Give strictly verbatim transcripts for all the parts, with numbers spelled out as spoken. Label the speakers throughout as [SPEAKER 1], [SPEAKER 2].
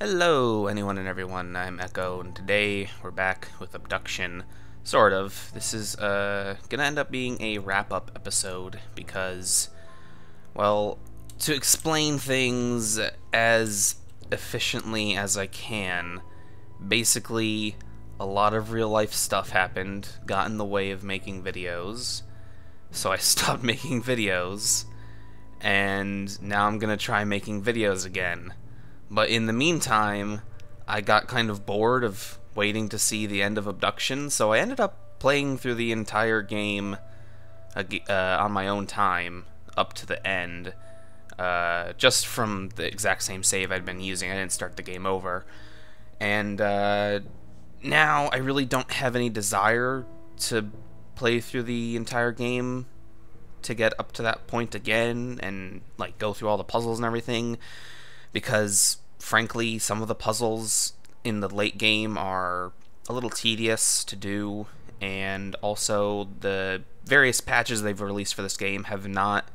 [SPEAKER 1] Hello, anyone and everyone. I'm Echo, and today we're back with Obduction. Sort of. This is uh, gonna end up being a wrap-up episode because, well, to explain things as efficiently as I can, basically, a lot of real-life stuff happened, got in the way of making videos, so I stopped making videos, and now I'm gonna try making videos again. But in the meantime, I got kind of bored of waiting to see the end of Obduction, so I ended up playing through the entire game uh, on my own time, up to the end, uh, just from the exact same save I'd been using. I didn't start the game over. And uh, now I really don't have any desire to play through the entire game to get up to that point again and like go through all the puzzles and everything, because frankly some of the puzzles in the late game are a little tedious to do, and also the various patches they've released for this game have not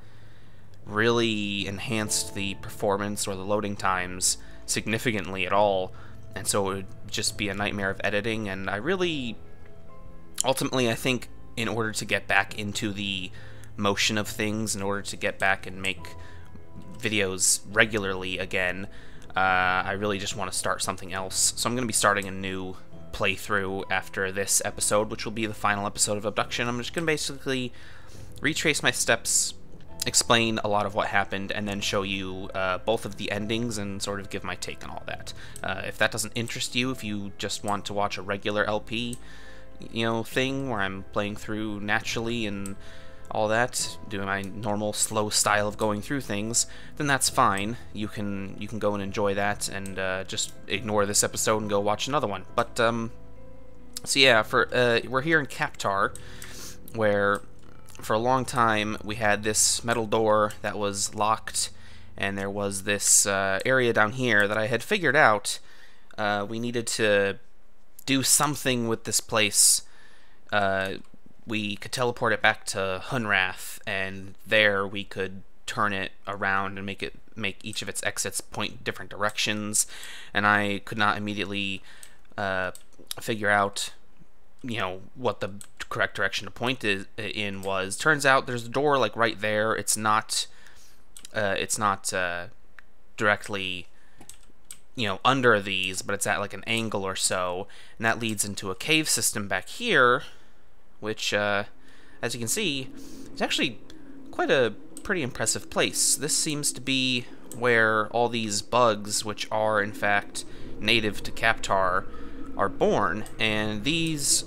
[SPEAKER 1] really enhanced the performance or the loading times significantly at all, and so it would just be a nightmare of editing. And I really ultimately I think in order to get back into the motion of things, in order to get back and make videos regularly again, uh, I really just want to start something else. So I'm going to be starting a new playthrough after this episode, which will be the final episode of Obduction. I'm just going to basically retrace my steps, explain a lot of what happened, and then show you uh, both of the endings and sort of give my take on all that. Uh, if that doesn't interest you, if you just want to watch a regular L P, you know, thing where I'm playing through naturally and all that, doing my normal slow style of going through things, then that's fine. You can you can go and enjoy that, and uh, just ignore this episode and go watch another one. But um, so yeah, for uh, we're here in Captar, where for a long time we had this metal door that was locked, and there was this uh, area down here that I had figured out. Uh, we needed to do something with this place. Uh, we could teleport it back to Hunrath, and there we could turn it around and make it make each of its exits point different directions. And I could not immediately uh, figure out, you know, what the correct direction to point is, in was. Turns out there's a door like right there. It's not, uh, it's not uh, directly, you know, under these, but it's at like an angle or so, and that leads into a cave system back here, which, uh, as you can see, is actually quite a pretty impressive place. This seems to be where all these bugs, which are in fact native to Captar, are born, and these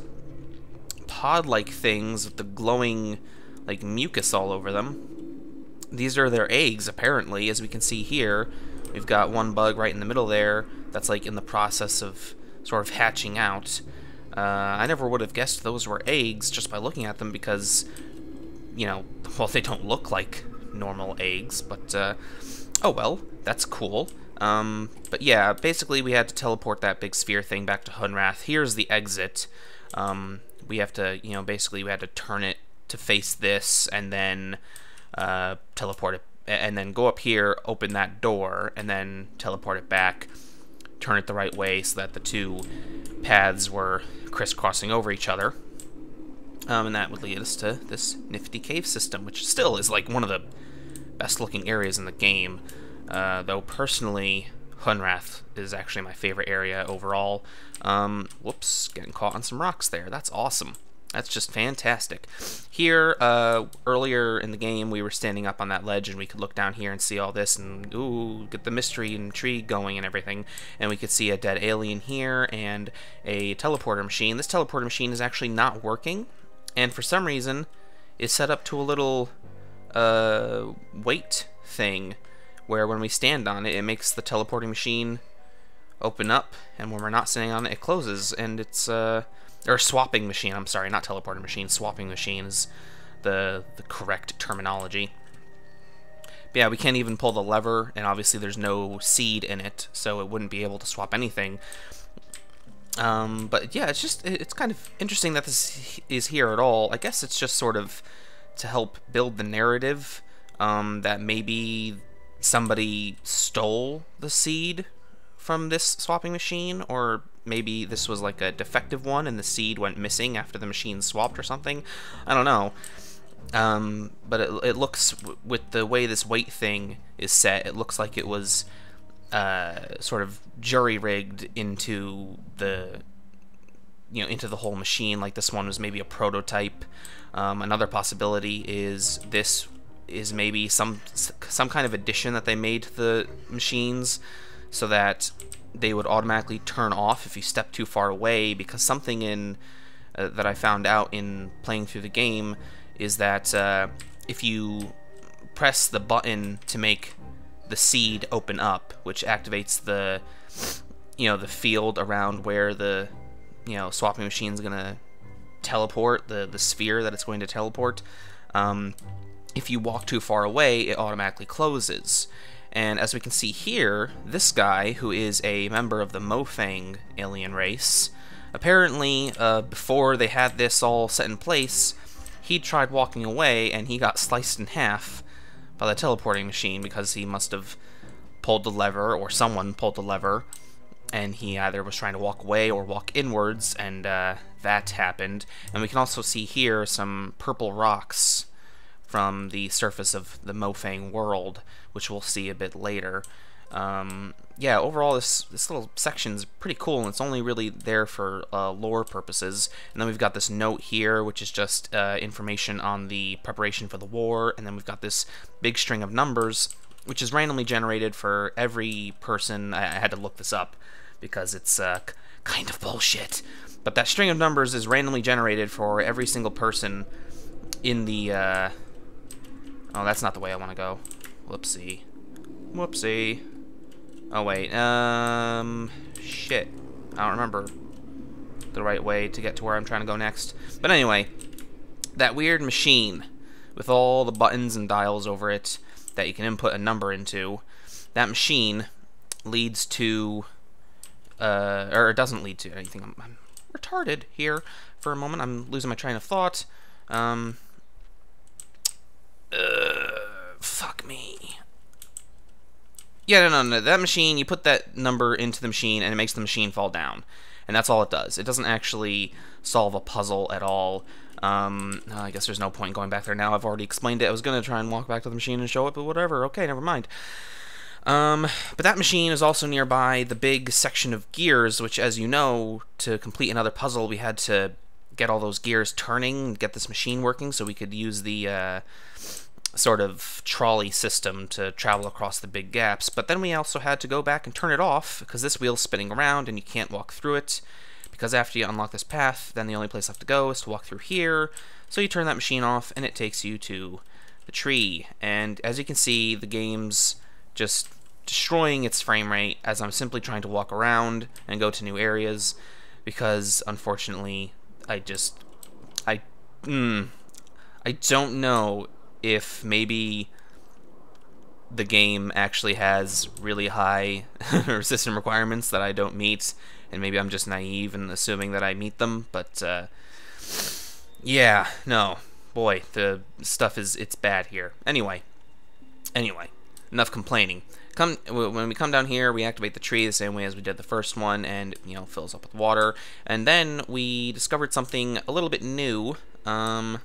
[SPEAKER 1] pod-like things with the glowing, like, mucus all over them, these are their eggs, apparently. As we can see here, we've got one bug right in the middle there that's, like, in the process of sort of hatching out. Uh, I never would have guessed those were eggs just by looking at them because, you know, well, they don't look like normal eggs, but, uh, oh well, that's cool. Um, but yeah, basically we had to teleport that big sphere thing back to Hunrath. Here's the exit. Um, we have to, you know, basically we had to turn it to face this, and then, uh, teleport it, and then go up here, open that door, and then teleport it back, turn it the right way so that the two paths were crisscrossing over each other, um, and that would lead us to this nifty cave system, which still is like one of the best looking areas in the game, uh, though personally Hunrath is actually my favorite area overall. Um, whoops, getting caught on some rocks there. That's awesome. That's just fantastic. Here, uh, earlier in the game, we were standing up on that ledge, and we could look down here and see all this, and ooh, get the mystery and intrigue going and everything. And we could see a dead alien here, and a teleporter machine. This teleporter machine is actually not working, and for some reason, is set up to a little, uh, weight thing, where when we stand on it, it makes the teleporting machine open up, and when we're not standing on it, it closes, and it's, uh... or swapping machine, I'm sorry, not teleporter machine, swapping machine is the, the correct terminology. But yeah, we can't even pull the lever, and obviously there's no seed in it, so it wouldn't be able to swap anything. Um, but yeah, it's just, it's kind of interesting that this is here at all. I guess it's just sort of to help build the narrative, um, that maybe somebody stole the seed from this swapping machine, or maybe this was like a defective one and the seed went missing after the machine swapped or something. I don't know. Um, but it, it looks, with the way this weight thing is set, it looks like it was uh, sort of jury-rigged into the, you know, into the whole machine. Like this one was maybe a prototype. Um, another possibility is this is maybe some some kind of addition that they made to the machines so that they would automatically turn off if you step too far away, because something in uh, that I found out in playing through the game is that uh, if you press the button to make the seed open up, which activates the, you know, the field around where the, you know, swapping machine is gonna teleport, the the sphere that it's going to teleport, um, if you walk too far away, it automatically closes. And as we can see here, this guy, who is a member of the Mofang alien race, apparently uh, before they had this all set in place, he tried walking away and he got sliced in half by the teleporting machine because he must have pulled the lever, or someone pulled the lever, and he either was trying to walk away or walk inwards, and uh, that happened. And we can also see here some purple rocks from the surface of the Mofang world, which we'll see a bit later. Um, yeah, overall this this little section's pretty cool, and it's only really there for uh, lore purposes. And then we've got this note here, which is just uh, information on the preparation for the war, and then we've got this big string of numbers, which is randomly generated for every person. I, I had to look this up because it's uh, kind of bullshit. But that string of numbers is randomly generated for every single person in the... Uh... Oh, that's not the way I want to go. Whoopsie. Whoopsie. Oh, wait. Um... Shit. I don't remember the right way to get to where I'm trying to go next. But anyway, that weird machine with all the buttons and dials over it that you can input a number into, that machine leads to... Uh, or it doesn't lead to anything. I'm, I'm retarded here for a moment. I'm losing my train of thought. Um, uh, fuck me. Yeah, no, no, no. That machine, you put that number into the machine, and it makes the machine fall down. And that's all it does. It doesn't actually solve a puzzle at all. Um, I guess there's no point in going back there now. I've already explained it. I was going to try and walk back to the machine and show it, but whatever. Okay, never mind. Um, but that machine is also nearby the big section of gears, which, as you know, to complete another puzzle, we had to get all those gears turning, get this machine working, so we could use the, uh, sort of trolley system to travel across the big gaps. But then we also had to go back and turn it off, because this wheel's spinning around and you can't walk through it, because after you unlock this path, then the only place left to go is to walk through here. So you turn that machine off, and it takes you to the tree. And as you can see, the game's just destroying its frame rate as I'm simply trying to walk around and go to new areas, because unfortunately I just I mm, I don't know if maybe the game actually has really high system requirements that I don't meet, and maybe I'm just naive and assuming that I meet them, but uh, yeah, no, boy, the stuff is, it's bad here. Anyway, anyway, enough complaining. Come, when we come down here, we activate the tree the same way as we did the first one, and, you know, fills up with water. And then we discovered something a little bit new. Um,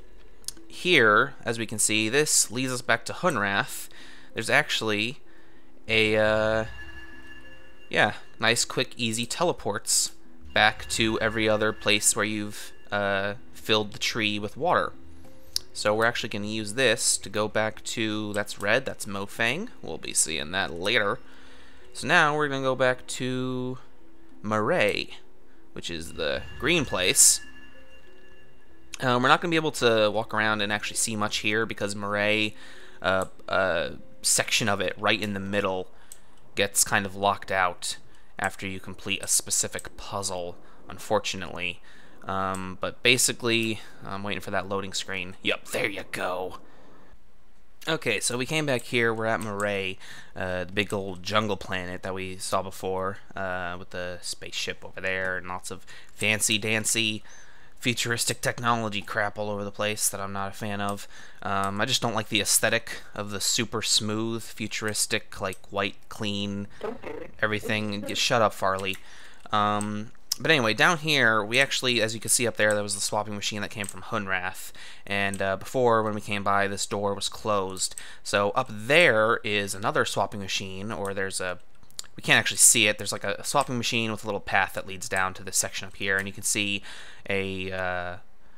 [SPEAKER 1] here, as we can see, this leads us back to Hunrath. There's actually a, uh, yeah, nice, quick, easy teleports back to every other place where you've uh, filled the tree with water. So we're actually going to use this to go back to, that's red, that's Mofang. We'll be seeing that later. So now we're going to go back to Murray, which is the green place. Um, we're not going to be able to walk around and actually see much here because Murray, uh, a section of it right in the middle, gets kind of locked out after you complete a specific puzzle, unfortunately. Um, but basically, I'm waiting for that loading screen. Yep, there you go. Okay, so we came back here. We're at Murray, uh, the big old jungle planet that we saw before, uh, with the spaceship over there and lots of fancy-dancy futuristic technology crap all over the place that I'm not a fan of. Um, I just don't like the aesthetic of the super smooth, futuristic, like white, clean, everything. Just shut up, Farley. Um, but anyway, down here, we actually, as you can see up there, there was the swapping machine that came from Hunrath. And uh, before, when we came by, this door was closed. So up there is another swapping machine, or there's a we can't actually see it. There's like a, a swapping machine with a little path that leads down to this section up here, and you can see a uh,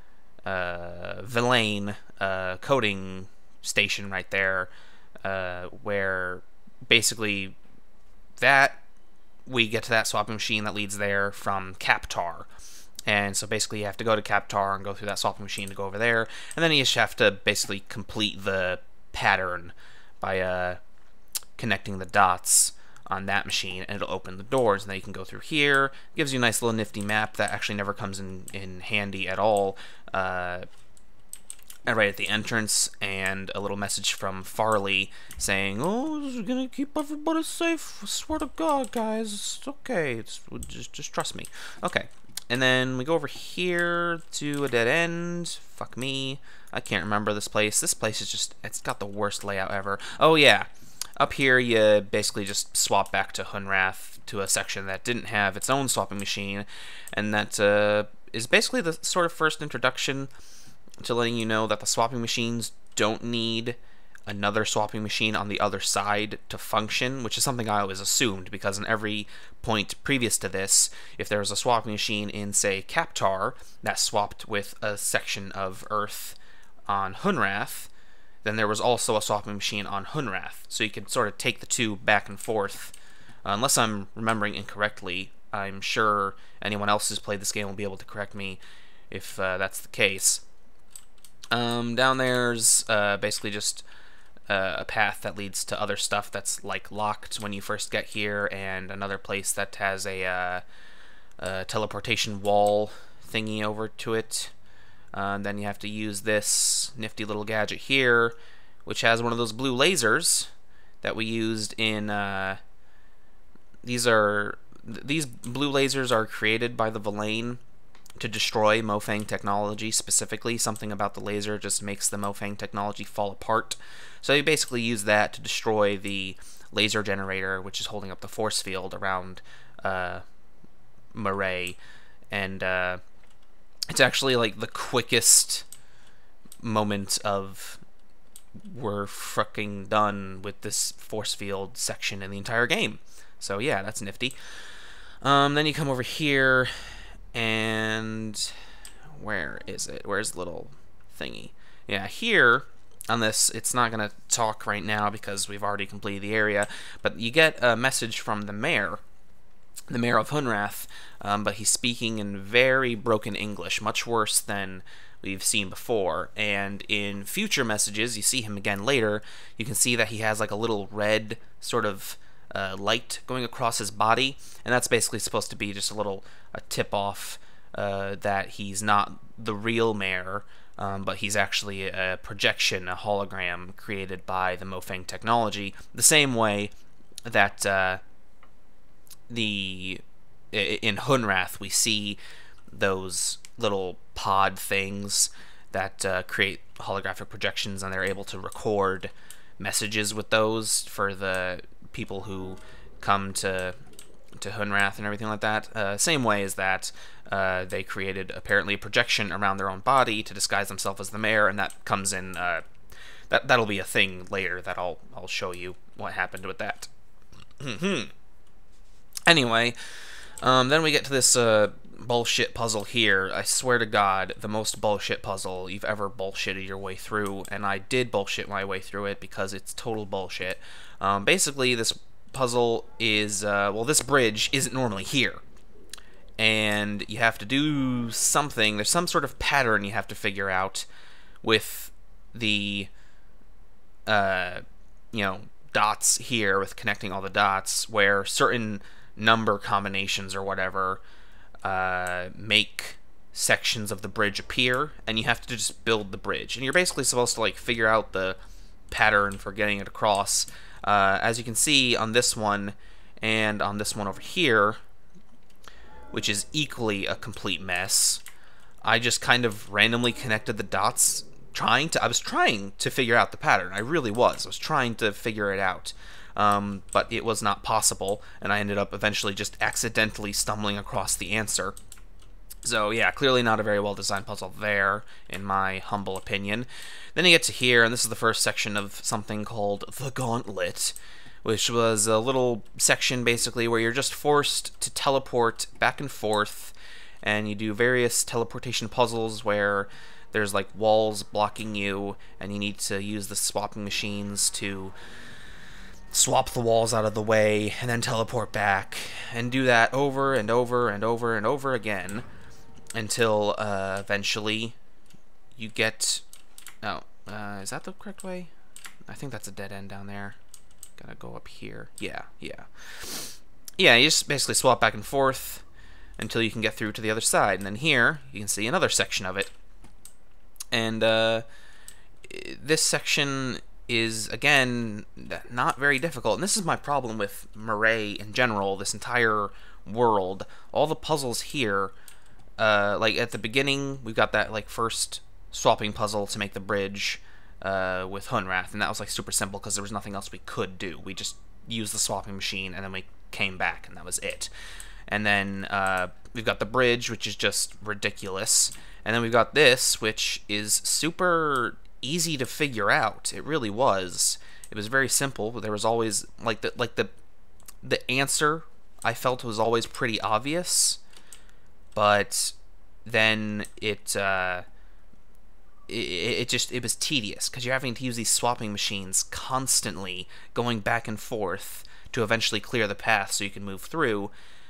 [SPEAKER 1] uh, Villain uh, coding station right there, uh, where basically that we get to that swapping machine that leads there from Captar. And so basically you have to go to Captar and go through that swapping machine to go over there, and then you just have to basically complete the pattern by uh, connecting the dots on that machine, and it'll open the doors, and then you can go through here. It gives you a nice little nifty map that actually never comes in, in handy at all, uh, right at the entrance, and a little message from Farley saying, "Oh, this is gonna keep everybody safe. I swear to God, guys, it's okay. It's, just, just trust me." Okay, and then we go over here to a dead end. Fuck me. I can't remember this place. This place is just, it's got the worst layout ever. Oh, yeah. Up here, you basically just swap back to Hunrath to a section that didn't have its own swapping machine, and that uh, is basically the sort of first introduction to letting you know that the swapping machines don't need another swapping machine on the other side to function, which is something I always assumed, because in every point previous to this, if there was a swapping machine in, say, Captar that swapped with a section of Earth on Hunrath, then there was also a swapping machine on Hunrath. So you can sort of take the two back and forth. Uh, unless I'm remembering incorrectly, I'm sure anyone else who's played this game will be able to correct me if uh, that's the case. Um, down there's uh, basically just uh, a path that leads to other stuff that's like locked when you first get here, and another place that has a, uh, a teleportation wall thingy over to it. Uh, then you have to use this nifty little gadget here, which has one of those blue lasers that we used in. Uh, these are th these blue lasers are created by the Villain to destroy Mofang technology specifically. Something about the laser just makes the Mofang technology fall apart. So you basically use that to destroy the laser generator, which is holding up the force field around uh, Murray, and. Uh, It's actually like the quickest moment of we're fucking done with this force field section in the entire game. So yeah, that's nifty. Um, then you come over here, and where is it? Where's the little thingy? Yeah, here on this, it's not going to talk right now because we've already completed the area, but you get a message from the mayor. The mayor of Hunrath, um, but he's speaking in very broken English, much worse than we've seen before. And in future messages, you see him again later, you can see that he has like a little red sort of uh, light going across his body, and that's basically supposed to be just a little a tip-off uh, that he's not the real mayor, um, but he's actually a projection, a hologram created by the Mofang technology, the same way that... Uh, the in Hunrath we see those little pod things that uh, create holographic projections, and they're able to record messages with those for the people who come to to Hunrath and everything like that. Uh, same way as that, uh, they created apparently a projection around their own body to disguise themselves as the mayor, and that comes in. Uh, that that'll be a thing later that I'll I'll show you what happened with that. Anyway, um, then we get to this uh, bullshit puzzle here. I swear to God, the most bullshit puzzle you've ever bullshitted your way through, and I did bullshit my way through it because it's total bullshit. Um, basically, this puzzle is, uh, well, this bridge isn't normally here, and you have to do something. There's some sort of pattern you have to figure out with the, uh, you know, dots here, with connecting all the dots, where certain number combinations or whatever uh, make sections of the bridge appear, and you have to just build the bridge. And you're basically supposed to like figure out the pattern for getting it across. Uh, as you can see on this one and on this one over here, which is equally a complete mess, I just kind of randomly connected the dots, trying to, I was trying to figure out the pattern. I really was. I was trying to figure it out. Um, but it was not possible, and I ended up eventually just accidentally stumbling across the answer. So yeah, clearly not a very well designed puzzle there, in my humble opinion. Then you get to here, and this is the first section of something called the Gauntlet, which was a little section basically where you're just forced to teleport back and forth, and you do various teleportation puzzles where there's like walls blocking you, and you need to use the swapping machines to swap the walls out of the way, and then teleport back, and do that over and over and over and over again, until uh, eventually you get... Oh, uh, is that the correct way? I think that's a dead end down there. Gotta go up here. Yeah, yeah. Yeah, you just basically swap back and forth until you can get through to the other side, and then here, you can see another section of it. And uh, this section is, again, not very difficult. And this is my problem with Murray in general, this entire world. All the puzzles here, uh, like at the beginning, we've got that like first swapping puzzle to make the bridge uh, with Hunrath, and that was like super simple because there was nothing else we could do. We just used the swapping machine, and then we came back, and that was it. And then uh, we've got the bridge, which is just ridiculous. And then we've got this, which is super easy to figure out. It really was. It was very simple. There was always like the like the the answer I felt was always pretty obvious, but then it uh, it, it just it was tedious because you're having to use these swapping machines constantly, going back and forth to eventually clear the path so you can move through.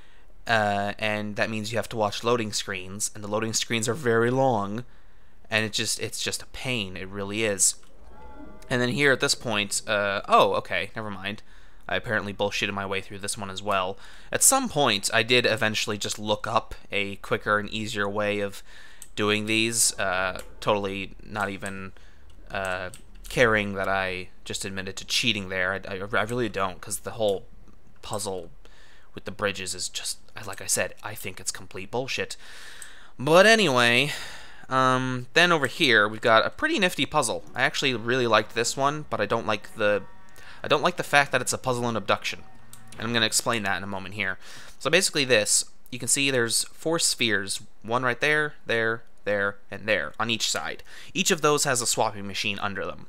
[SPEAKER 1] Uh, and that means you have to watch loading screens, and the loading screens are very long. And it just it's just a pain. It really is. And then here at this point, uh, oh, okay, never mind. I apparently bullshitted my way through this one as well. At some point, I did eventually just look up a quicker and easier way of doing these. Uh, totally not even uh, caring that I just admitted to cheating there. I, I, I really don't, because the whole puzzle with the bridges is just, like I said, I think it's complete bullshit. But anyway... Um, then over here we've got a pretty nifty puzzle. I actually really liked this one, but I don't like the I don't like the fact that it's a puzzle in obduction. And I'm going to explain that in a moment here. So basically this, you can see there's four spheres, one right there, there, there, and there on each side. Each of those has a swapping machine under them.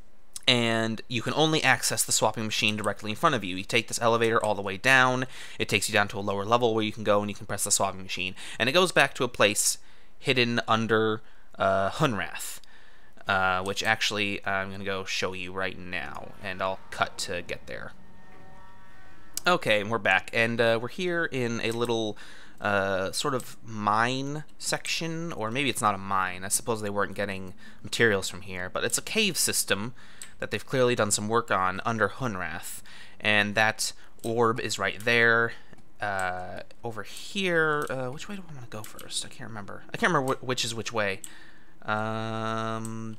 [SPEAKER 1] And you can only access the swapping machine directly in front of you. You take this elevator all the way down, it takes you down to a lower level where you can go and you can press the swapping machine. And it goes back to a place hidden under uh, Hunrath, uh, which actually I'm going to go show you right now, and I'll cut to get there. Okay, and we're back, and uh, we're here in a little uh, sort of mine section, or maybe it's not a mine. I suppose they weren't getting materials from here, but it's a cave system that they've clearly done some work on under Hunrath, and that orb is right there. Uh, over here, uh, which way do I want to go first? I can't remember. I can't remember wh which is which way. Um,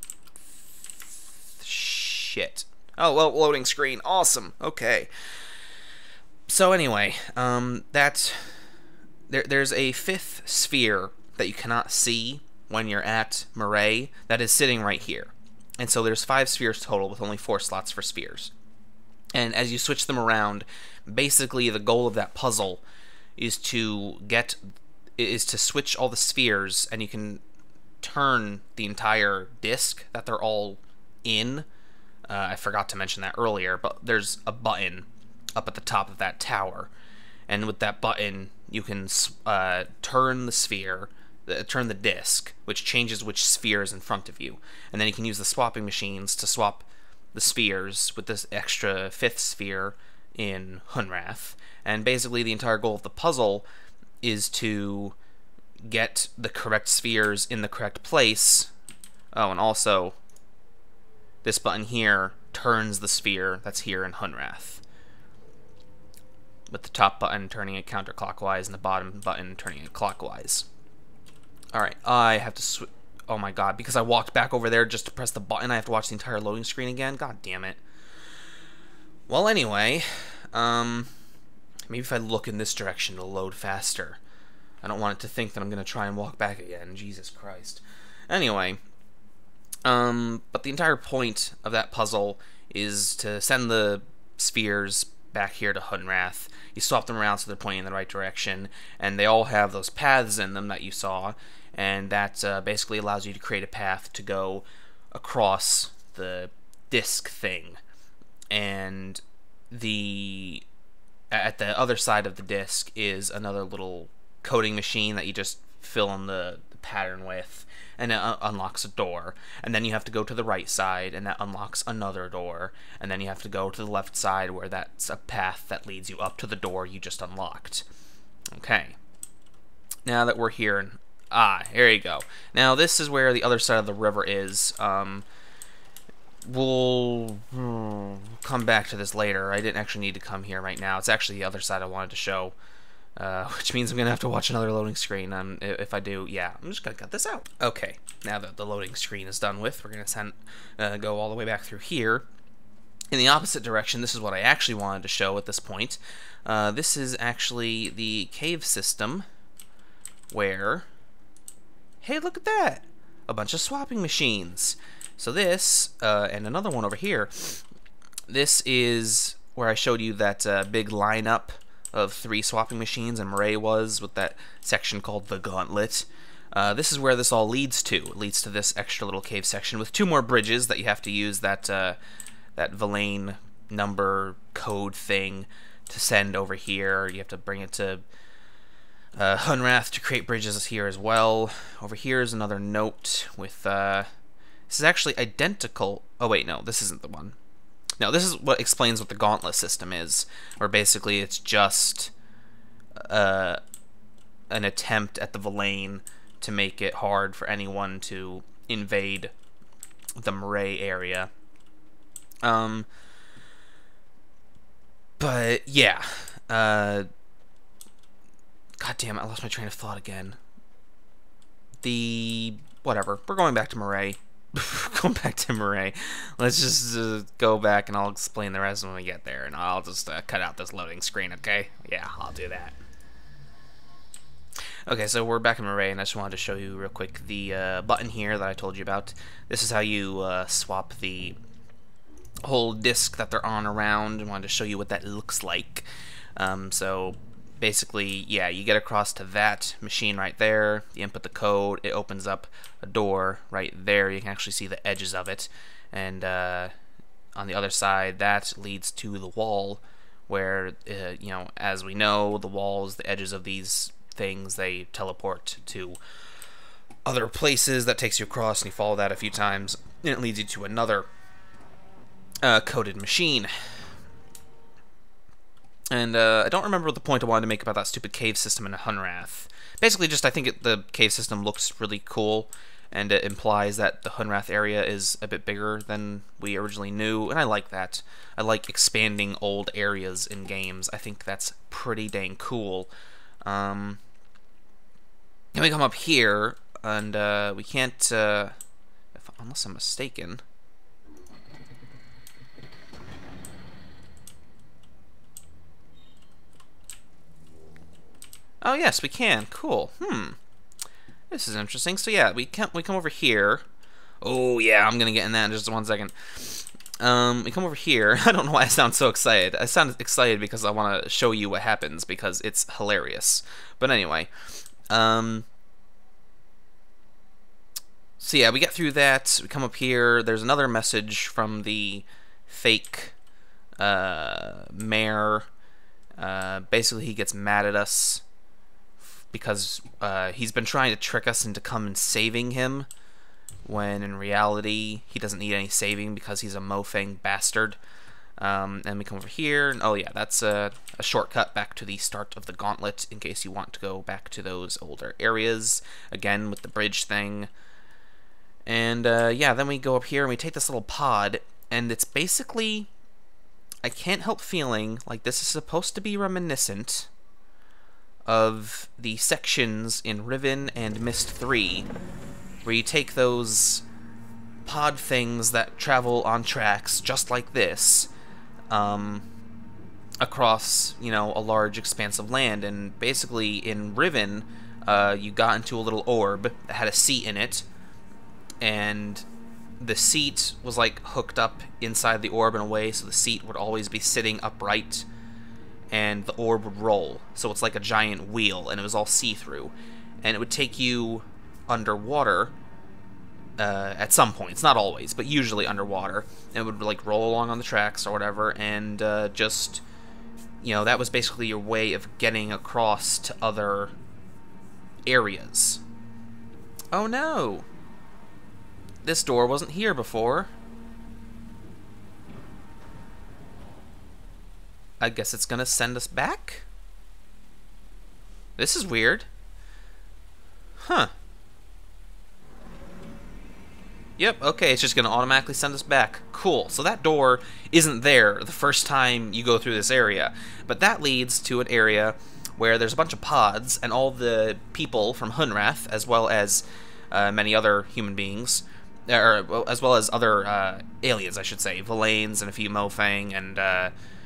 [SPEAKER 1] shit. Oh, well, loading screen. Awesome. Okay. So anyway, um, that there, there's a fifth sphere that you cannot see when you're at Murray that is sitting right here. And so there's five spheres total with only four slots for spheres. And as you switch them around, basically the goal of that puzzle is to get is to switch all the spheres, and you can turn the entire disc that they're all in. Uh, I forgot to mention that earlier, but there's a button up at the top of that tower, and with that button you can uh, turn the sphere, uh, turn the disc, which changes which sphere is in front of you, and then you can use the swapping machines to swap the spheres with this extra fifth sphere in Hunrath. And basically the entire goal of the puzzle is to get the correct spheres in the correct place. Oh, and also this button here turns the sphere that's here in Hunrath, with the top button turning it counterclockwise and the bottom button turning it clockwise. Alright, I have to switch. Oh my god, because I walked back over there just to press the button, I have to watch the entire loading screen again? God damn it. Well, anyway, um, maybe if I look in this direction, it'll load faster. I don't want it to think that I'm going to try and walk back again. Jesus Christ. Anyway, um, but the entire point of that puzzle is to send the spheres back here to Hunrath. You swap them around so they're pointing in the right direction, and they all have those paths in them that you saw, and that uh, basically allows you to create a path to go across the disc thing. And the at the other side of the disc is another little coding machine that you just fill in the, the pattern with, and it un unlocks a door. And then you have to go to the right side, and that unlocks another door. And then you have to go to the left side, where that's a path that leads you up to the door you just unlocked. Okay. Now that we're here, and ah, here you go. Now this is where the other side of the river is. Um, we'll hmm, come back to this later. I didn't actually need to come here right now. It's actually the other side I wanted to show. Uh, which means I'm going to have to watch another loading screen. Um, if I do, yeah, I'm just going to cut this out. Okay, now that the loading screen is done with, we're going to send uh, go all the way back through here. In the opposite direction, this is what I actually wanted to show at this point. Uh, this is actually the cave system where... Hey, look at that! A bunch of swapping machines. So this, uh, and another one over here, this is where I showed you that uh, big lineup of three swapping machines, and Murray was with that section called the Gauntlet. Uh, this is where this all leads to. It leads to this extra little cave section with two more bridges that you have to use that uh, that Villain number code thing to send over here. You have to bring it to uh, Hunrath to create bridges here as well. Over here is another note with... Uh, this is actually identical... Oh wait, no, this isn't the one. No, this is what explains what the Gauntlet system is, where basically it's just uh, an attempt at the Villain to make it hard for anyone to invade the Murray area. Um, but yeah, uh, God damn it, I lost my train of thought again. The whatever, we're going back to Murray. Going back to Murray. Let's just uh, go back and I'll explain the rest when we get there, and I'll just uh, cut out this loading screen, okay? Yeah, I'll do that. Okay, so we're back in Murray, and I just wanted to show you real quick the uh, button here that I told you about. This is how you uh, swap the whole disc that they're on around. I wanted to show you what that looks like. Um, so basically, yeah, you get across to that machine right there, you input the code, it opens up a door right there. You can actually see the edges of it, and uh, on the other side, that leads to the wall, where, uh, you know, as we know, the walls, the edges of these things, they teleport to other places. That takes you across, and you follow that a few times, and it leads you to another uh, coded machine. And uh, I don't remember what the point I wanted to make about that stupid cave system in Hunrath. Basically, just I think it, the cave system looks really cool, and it implies that the Hunrath area is a bit bigger than we originally knew, and I like that. I like expanding old areas in games. I think that's pretty dang cool. Um, then we come up here, and uh, we can't, uh, if, unless I'm mistaken... Oh yes, we can. Cool. Hmm. This is interesting. So yeah, we come we come over here. Oh yeah, I'm gonna get in that in just one second. Um, we come over here. I don't know why I sound so excited. I sound excited because I want to show you what happens because it's hilarious. But anyway, um. So yeah, we get through that. We come up here. There's another message from the fake uh, mayor. Uh, basically, he gets mad at us because uh, he's been trying to trick us into coming saving him, when in reality he doesn't need any saving because he's a mofang bastard. Um, and we come over here, and oh yeah, that's a, a shortcut back to the start of the Gauntlet in case you want to go back to those older areas, again with the bridge thing. And uh, yeah, then we go up here and we take this little pod, and it's basically, I can't help feeling like this is supposed to be reminiscent of the sections in Riven and Myst three, where you take those pod things that travel on tracks just like this, um, across, you know, a large expanse of land. And basically in Riven, uh, you got into a little orb that had a seat in it, and the seat was like hooked up inside the orb in a way so the seat would always be sitting upright, and the orb would roll. So it's like a giant wheel, and it was all see-through, and it would take you underwater uh, at some points, not always, but usually underwater. And it would like roll along on the tracks or whatever, and uh, just, you know, that was basically your way of getting across to other areas. Oh no! This door wasn't here before. I guess it's gonna send us back? This is weird. Huh. Yep, okay, it's just gonna automatically send us back. Cool. So that door isn't there the first time you go through this area. But that leads to an area where there's a bunch of pods, and all the people from Hunrath, as well as uh, many other human beings, or well, as well as other uh, aliens, I should say, Villains and a few Mofang, and uh,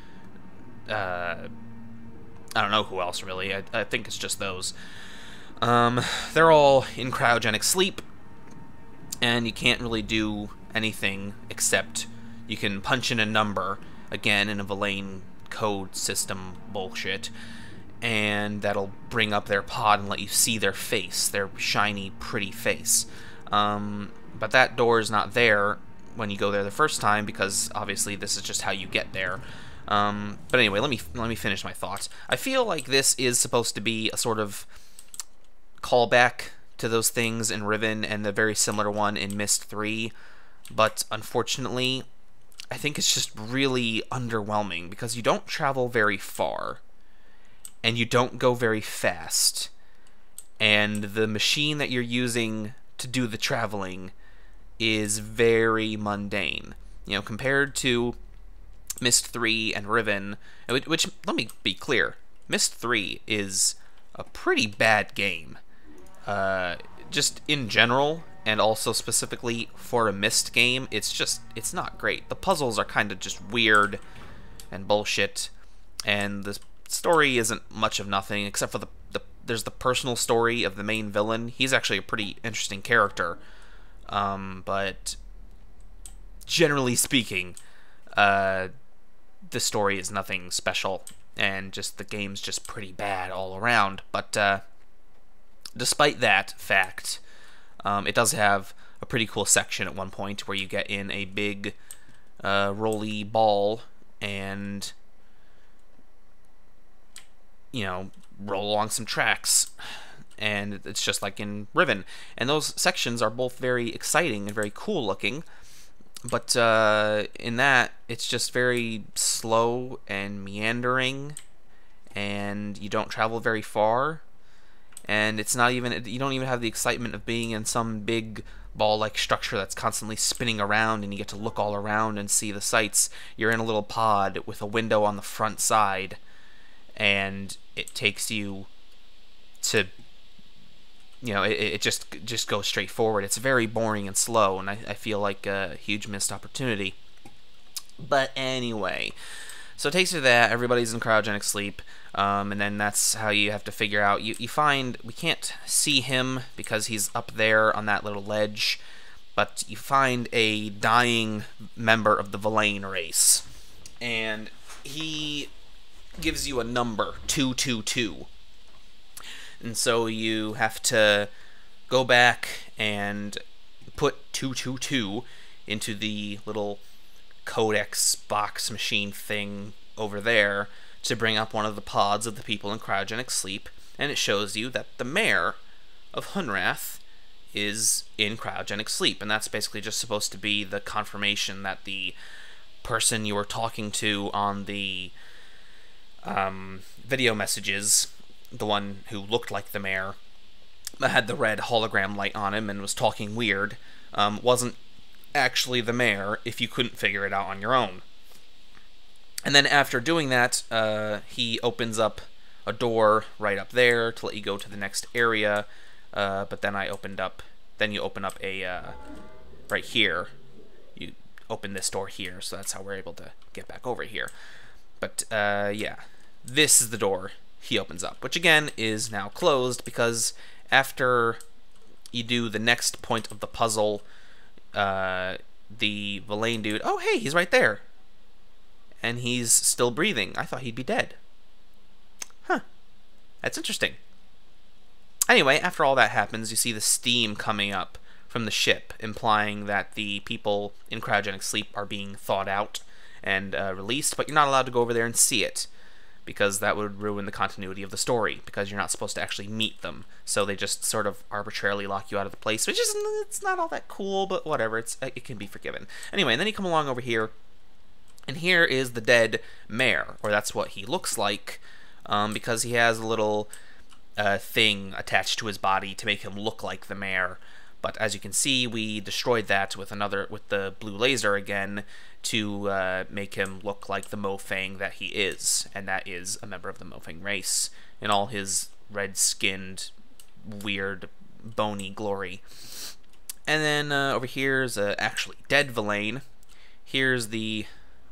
[SPEAKER 1] uh, I don't know who else really. I, I think it's just those. Um, they're all in cryogenic sleep, and you can't really do anything except you can punch in a number, again in a Villain code system bullshit, and that'll bring up their pod and let you see their face, their shiny, pretty face. Um, but that door is not there when you go there the first time, because obviously this is just how you get there. Um, but anyway, let me let me finish my thoughts. I feel like this is supposed to be a sort of callback to those things in Riven and the very similar one in Myst three, but unfortunately, I think it's just really underwhelming because you don't travel very far, and you don't go very fast, and the machine that you're using to do the traveling is very mundane. You know, compared to Myst three and Riven, which, let me be clear, Myst three is a pretty bad game. Uh, just in general, and also specifically for a Myst game, it's just, it's not great. The puzzles are kind of just weird and bullshit, and the story isn't much of nothing, except for the, the there's the personal story of the main villain. He's actually a pretty interesting character, um, but generally speaking, uh, the story is nothing special, and just the game's just pretty bad all around. But uh, despite that fact, um, it does have a pretty cool section at one point where you get in a big uh, rolly ball and, you know, roll along some tracks, and it's just like in Riven. And those sections are both very exciting and very cool looking, but uh, in that, it's just very slow and meandering, and you don't travel very far, and it's not even, you don't even have the excitement of being in some big ball-like structure that's constantly spinning around, and you get to look all around and see the sights. You're in a little pod with a window on the front side, and it takes you to, you know, it, it just just goes straight forward. It's very boring and slow, and I, I feel like a huge missed opportunity. But anyway, so it takes you to that. Everybody's in cryogenic sleep, um, and then that's how you have to figure out. You, you find, we can't see him because he's up there on that little ledge, but you find a dying member of the Villain race, and he gives you a number, two two two. And so you have to go back and put two two two into the little codex box machine thing over there to bring up one of the pods of the people in cryogenic sleep, and it shows you that the mayor of Hunrath is in cryogenic sleep, and that's basically just supposed to be the confirmation that the person you were talking to on the um, video messages, the one who looked like the mayor, that had the red hologram light on him and was talking weird, um, wasn't actually the mayor if you couldn't figure it out on your own. And then after doing that, uh, he opens up a door right up there to let you go to the next area, uh, but then I opened up, then you open up a, uh, right here, you open this door here, so that's how we're able to get back over here. But, uh, yeah, this is the door he opens up, which again is now closed because after you do the next point of the puzzle, uh, the Villain dude, oh hey, he's right there. And he's still breathing. I thought he'd be dead. Huh. That's interesting. Anyway, after all that happens, you see the steam coming up from the ship, implying that the people in cryogenic sleep are being thawed out and uh, released, but you're not allowed to go over there and see it, because that would ruin the continuity of the story, because you're not supposed to actually meet them. So they just sort of arbitrarily lock you out of the place, which is it's not all that cool, but whatever, it's it can be forgiven. Anyway, and then you come along over here, and here is the dead mayor, or that's what he looks like, um, because he has a little uh, thing attached to his body to make him look like the mayor. But as you can see, we destroyed that with another with the blue laser again to uh, make him look like the Mofang that he is, and that is a member of the Mofang race in all his red-skinned, weird, bony glory. And then uh, over here is uh, actually dead Villain. Here's the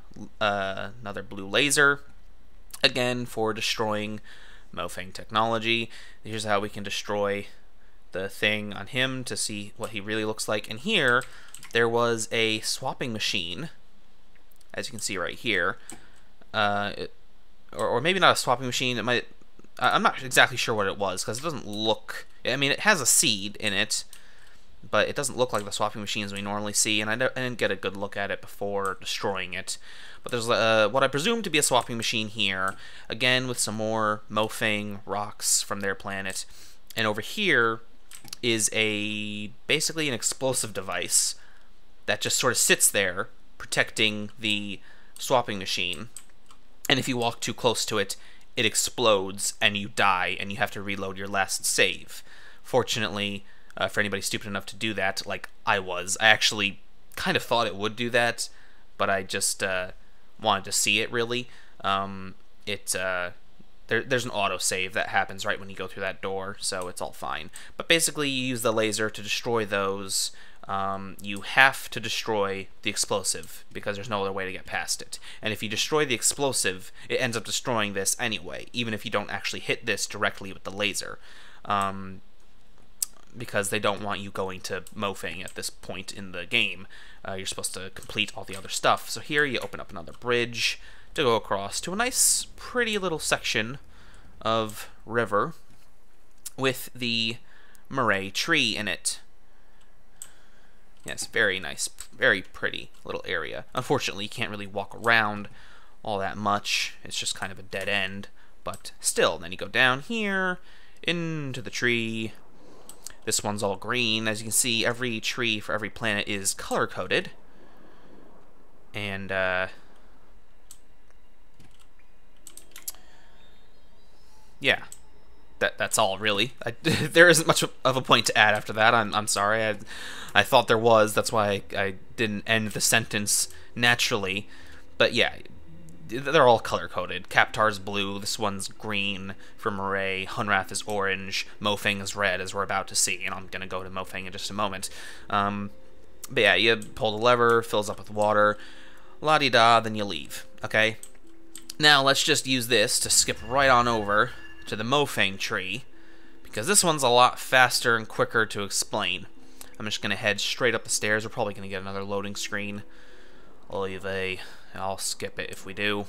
[SPEAKER 1] uh, another blue laser, again for destroying Mofang technology. Here's how we can destroy the thing on him to see what he really looks like. And here there was a swapping machine, as you can see right here, uh, it, or, or maybe not a swapping machine. It might. I'm not exactly sure what it was because it doesn't look. I mean, it has a seed in it, but it doesn't look like the swapping machines we normally see. And I, don't, I didn't get a good look at it before destroying it. But there's uh, what I presume to be a swapping machine here, again with some more Mofang rocks from their planet. And over here is a basically an explosive device that just sort of sits there protecting the swapping machine, and if you walk too close to it, it explodes and you die and you have to reload your last save. Fortunately, uh, for anybody stupid enough to do that, like I was, I actually kind of thought it would do that, but I just uh, wanted to see it really. Um, it uh, There, there's an autosave that happens right when you go through that door, so it's all fine. But basically, you use the laser to destroy those. Um, you have to destroy the explosive, because there's no other way to get past it. And if you destroy the explosive, it ends up destroying this anyway, even if you don't actually hit this directly with the laser. Um, because they don't want you going to Mofang at this point in the game. Uh, you're supposed to complete all the other stuff. So here you open up another bridge to go across to a nice, pretty little section of river with the Murray tree in it. Yes, very nice, very pretty little area. Unfortunately, you can't really walk around all that much. It's just kind of a dead end, but still. Then you go down here into the tree. This one's all green. As you can see, every tree for every planet is color-coded. And, uh... yeah, that that's all really. I, there isn't much of a point to add after that. I'm I'm sorry. I I thought there was. That's why I, I didn't end the sentence naturally. But yeah, they're all color coded. Kaptar's blue. This one's green for Murray. Hunrath is orange. Mofang is red, as we're about to see. And I'm gonna go to Mofang in just a moment. Um, but yeah, you pull the lever, fills up with water, la di da, then you leave. Okay. Now let's just use this to skip right on over to the Mofang tree, because this one's a lot faster and quicker to explain. I'm just going to head straight up the stairs. We're probably going to get another loading screen. Oy vey. I'll skip it if we do.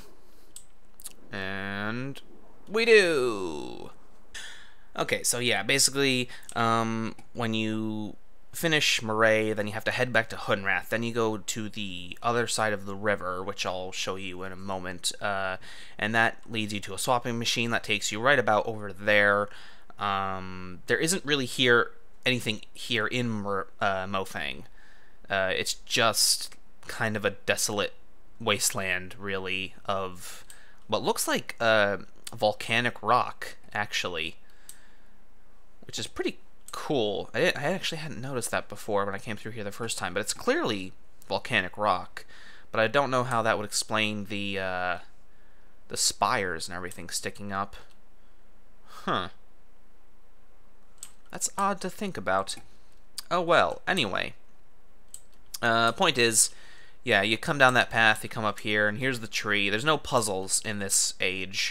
[SPEAKER 1] And we do! Okay, so yeah, basically, um, when you finish Murray, then you have to head back to Hunrath. Then you go to the other side of the river, which I'll show you in a moment, uh, and that leads you to a swapping machine that takes you right about over there. Um, there isn't really here anything here in Mur uh, Mofang. Uh, it's just kind of a desolate wasteland, really, of what looks like uh, volcanic rock, actually, which is pretty cool. I, didn't, I actually hadn't noticed that before when I came through here the first time, but it's clearly volcanic rock. But I don't know how that would explain the uh, the spires and everything sticking up. Huh. That's odd to think about. Oh well. Anyway, uh, point is, yeah, you come down that path, you come up here, and here's the tree. There's no puzzles in this age,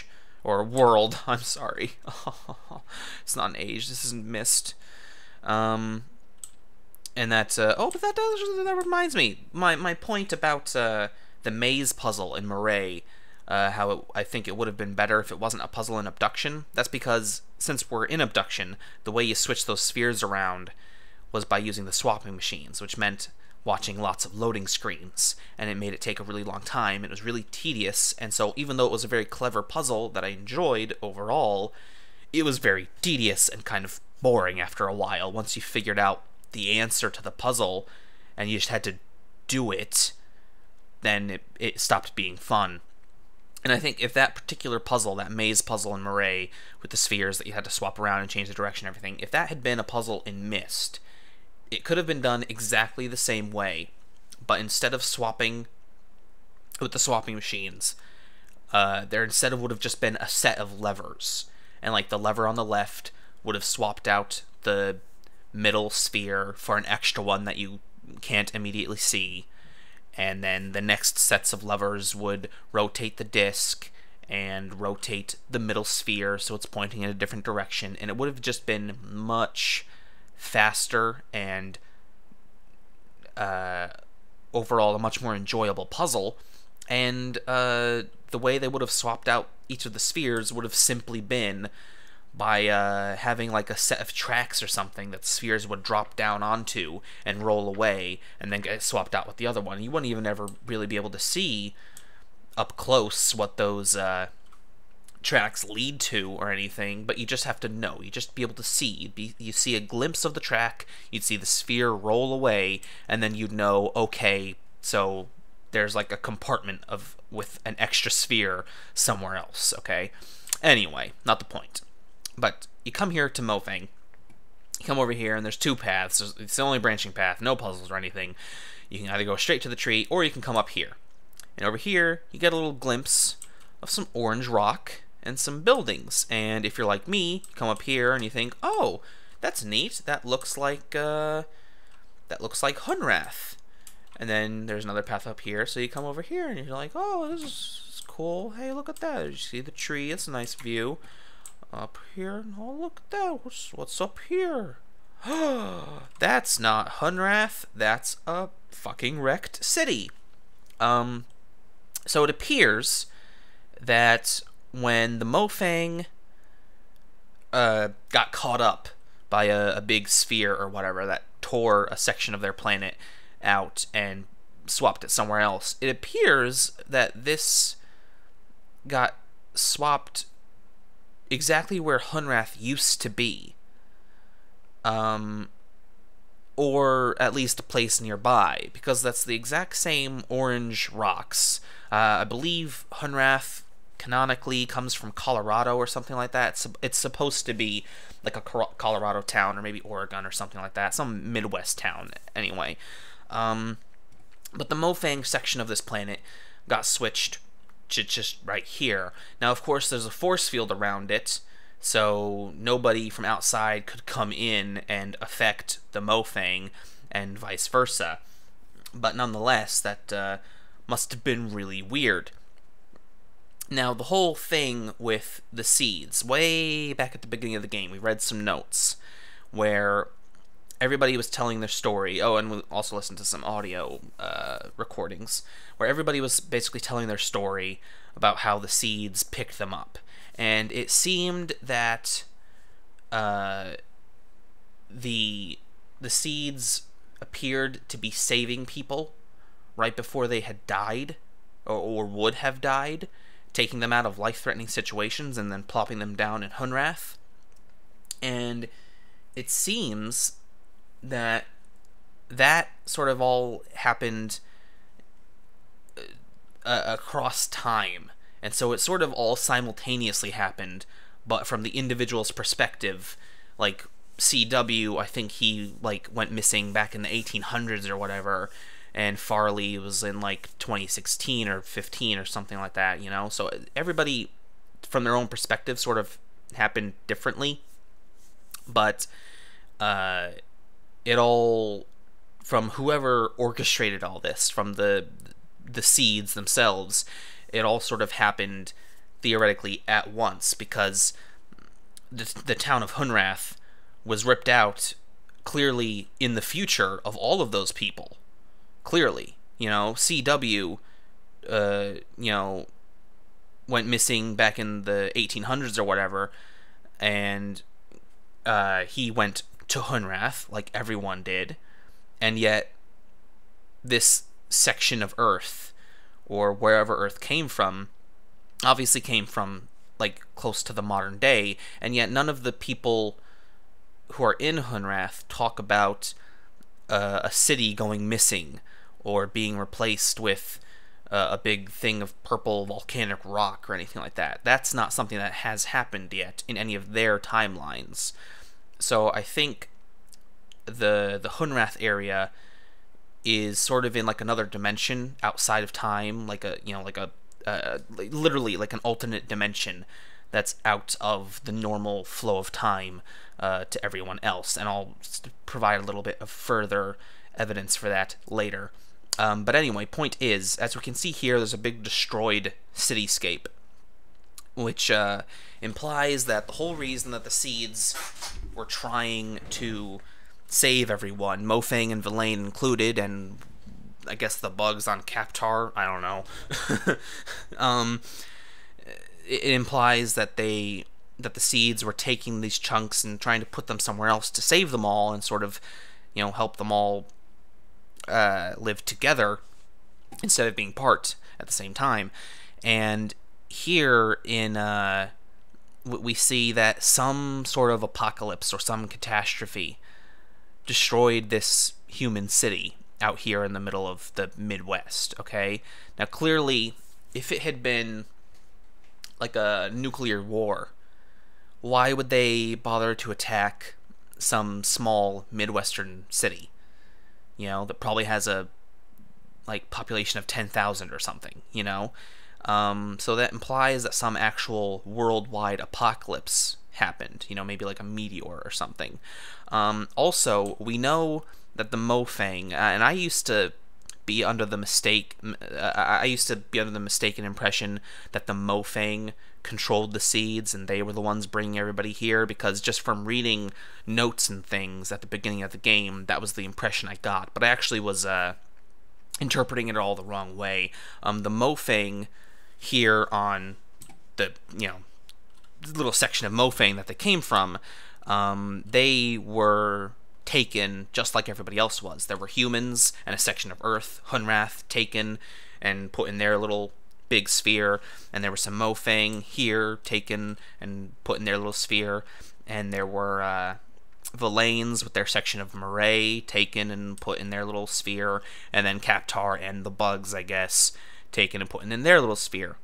[SPEAKER 1] or world. I'm sorry. It's not an age. This isn't Myst. Um, and that. Uh, oh, but that does. That reminds me. My my point about uh, the maze puzzle in Murray. Uh, how it, I think it would have been better if it wasn't a puzzle in Obduction. That's because since we're in Obduction, the way you switch those spheres around was by using the swapping machines, which meant watching lots of loading screens, and it made it take a really long time. It was really tedious, and so even though it was a very clever puzzle that I enjoyed overall, it was very tedious and kind of boring after a while. Once you figured out the answer to the puzzle and you just had to do it, then it, it stopped being fun. And I think if that particular puzzle, that maze puzzle in Murray with the spheres that you had to swap around and change the direction and everything, if that had been a puzzle in Myst, it could have been done exactly the same way, but instead of swapping with the swapping machines, uh, there instead of would have just been a set of levers, and like the lever on the left would have swapped out the middle sphere for an extra one that you can't immediately see, and then the next sets of levers would rotate the disc and rotate the middle sphere so it's pointing in a different direction, and it would have just been much faster and uh, overall a much more enjoyable puzzle. And uh, the way they would have swapped out each of the spheres would have simply been by uh, having like a set of tracks or something that spheres would drop down onto and roll away and then get swapped out with the other one. You wouldn't even ever really be able to see up close what those uh, tracks lead to or anything, but you just have to know. You just be able to see. You'd be, you see a glimpse of the track, you'd see the sphere roll away, and then you'd know, okay, so there's like a compartment of with an extra sphere somewhere else, okay? Anyway, not the point. But you come here to Mofang, you come over here, and there's two paths. It's the only branching path, no puzzles or anything. You can either go straight to the tree, or you can come up here. And over here, you get a little glimpse of some orange rock and some buildings. And if you're like me, you come up here and you think, oh, that's neat. That looks like, uh, that looks like Hunrath. And then there's another path up here, so you come over here and you're like, oh, this is cool. Hey, look at that. You see the tree. It's a nice view. Up here, oh look at that, what's, what's up here? That's not Hunrath, that's a fucking wrecked city. Um, so it appears that when the Mofang uh, got caught up by a, a big sphere or whatever that tore a section of their planet out and swapped it somewhere else, it appears that this got swapped exactly where Hunrath used to be, um, or at least a place nearby, because that's the exact same orange rocks. Uh, I believe Hunrath canonically comes from Colorado or something like that. It's, it's supposed to be like a Colorado town, or maybe Oregon or something like that, some Midwest town anyway. Um, but the Mofang section of this planet got switched just right here. Now, of course, there's a force field around it, so nobody from outside could come in and affect the Mofang, and vice versa. But nonetheless, that uh, must have been really weird. Now, the whole thing with the seeds, way back at the beginning of the game, we read some notes where everybody was telling their story. Oh, and we also listened to some audio uh, recordings where everybody was basically telling their story about how the seeds picked them up. And it seemed that uh, the the seeds appeared to be saving people right before they had died, or, or would have died, taking them out of life-threatening situations and then plopping them down in Hunrath. And it seems that that sort of all happened uh, across time, and so it sort of all simultaneously happened, but from the individual's perspective. Like C W, I think he like went missing back in the eighteen hundreds or whatever, and Farley was in like twenty sixteen or fifteen or something like that, you know. So everybody from their own perspective sort of happened differently, but uh it all, from whoever orchestrated all this, from the the seeds themselves, it all sort of happened theoretically, at once, because the, the town of Hunrath was ripped out clearly in the future of all of those people. Clearly. You know, C W, uh, you know, went missing back in the eighteen hundreds or whatever, and uh, he went to Hunrath, like everyone did, and yet this section of Earth, or wherever Earth came from, obviously came from, like, close to the modern day, and yet none of the people who are in Hunrath talk about uh, a city going missing, or being replaced with uh, a big thing of purple volcanic rock, or anything like that. That's not something that has happened yet in any of their timelines. So I think the the Hunrath area is sort of in like another dimension outside of time, like a you know like a uh, literally like an alternate dimension that's out of the normal flow of time uh, to everyone else. And I'll provide a little bit of further evidence for that later. Um, but anyway, point is, as we can see here, there's a big destroyed cityscape, which uh, implies that the whole reason that the seeds were trying to save everyone, Mofang and Villain included, and I guess the bugs on Kaptar, I don't know, um, it, it implies that they that the seeds were taking these chunks and trying to put them somewhere else to save them all and sort of, you know, help them all uh, live together instead of being part at the same time. And here in uh, we see that some sort of apocalypse or some catastrophe destroyed this human city out here in the middle of the Midwest, okay? Now, clearly, if it had been like a nuclear war, why would they bother to attack some small Midwestern city, you know, that probably has a, like, population of ten thousand or something, you know? Um, so that implies that some actual worldwide apocalypse happened, you know, maybe like a meteor or something. Um, also, we know that the Mofang, uh, and I used to be under the mistake, uh, I used to be under the mistaken impression that the Mofang controlled the seeds and they were the ones bringing everybody here, because just from reading notes and things at the beginning of the game, that was the impression I got. But I actually was uh, interpreting it all the wrong way. Um, the Mofang here on the, you know, little section of Mofang that they came from, um, they were taken just like everybody else was. There were humans and a section of Earth, Hunrath, taken and put in their little big sphere, and there were some Mofang here taken and put in their little sphere, and there were uh, Villains with their section of Murray taken and put in their little sphere, and then Kaptar and the bugs, I guess, taken and put in their little sphere.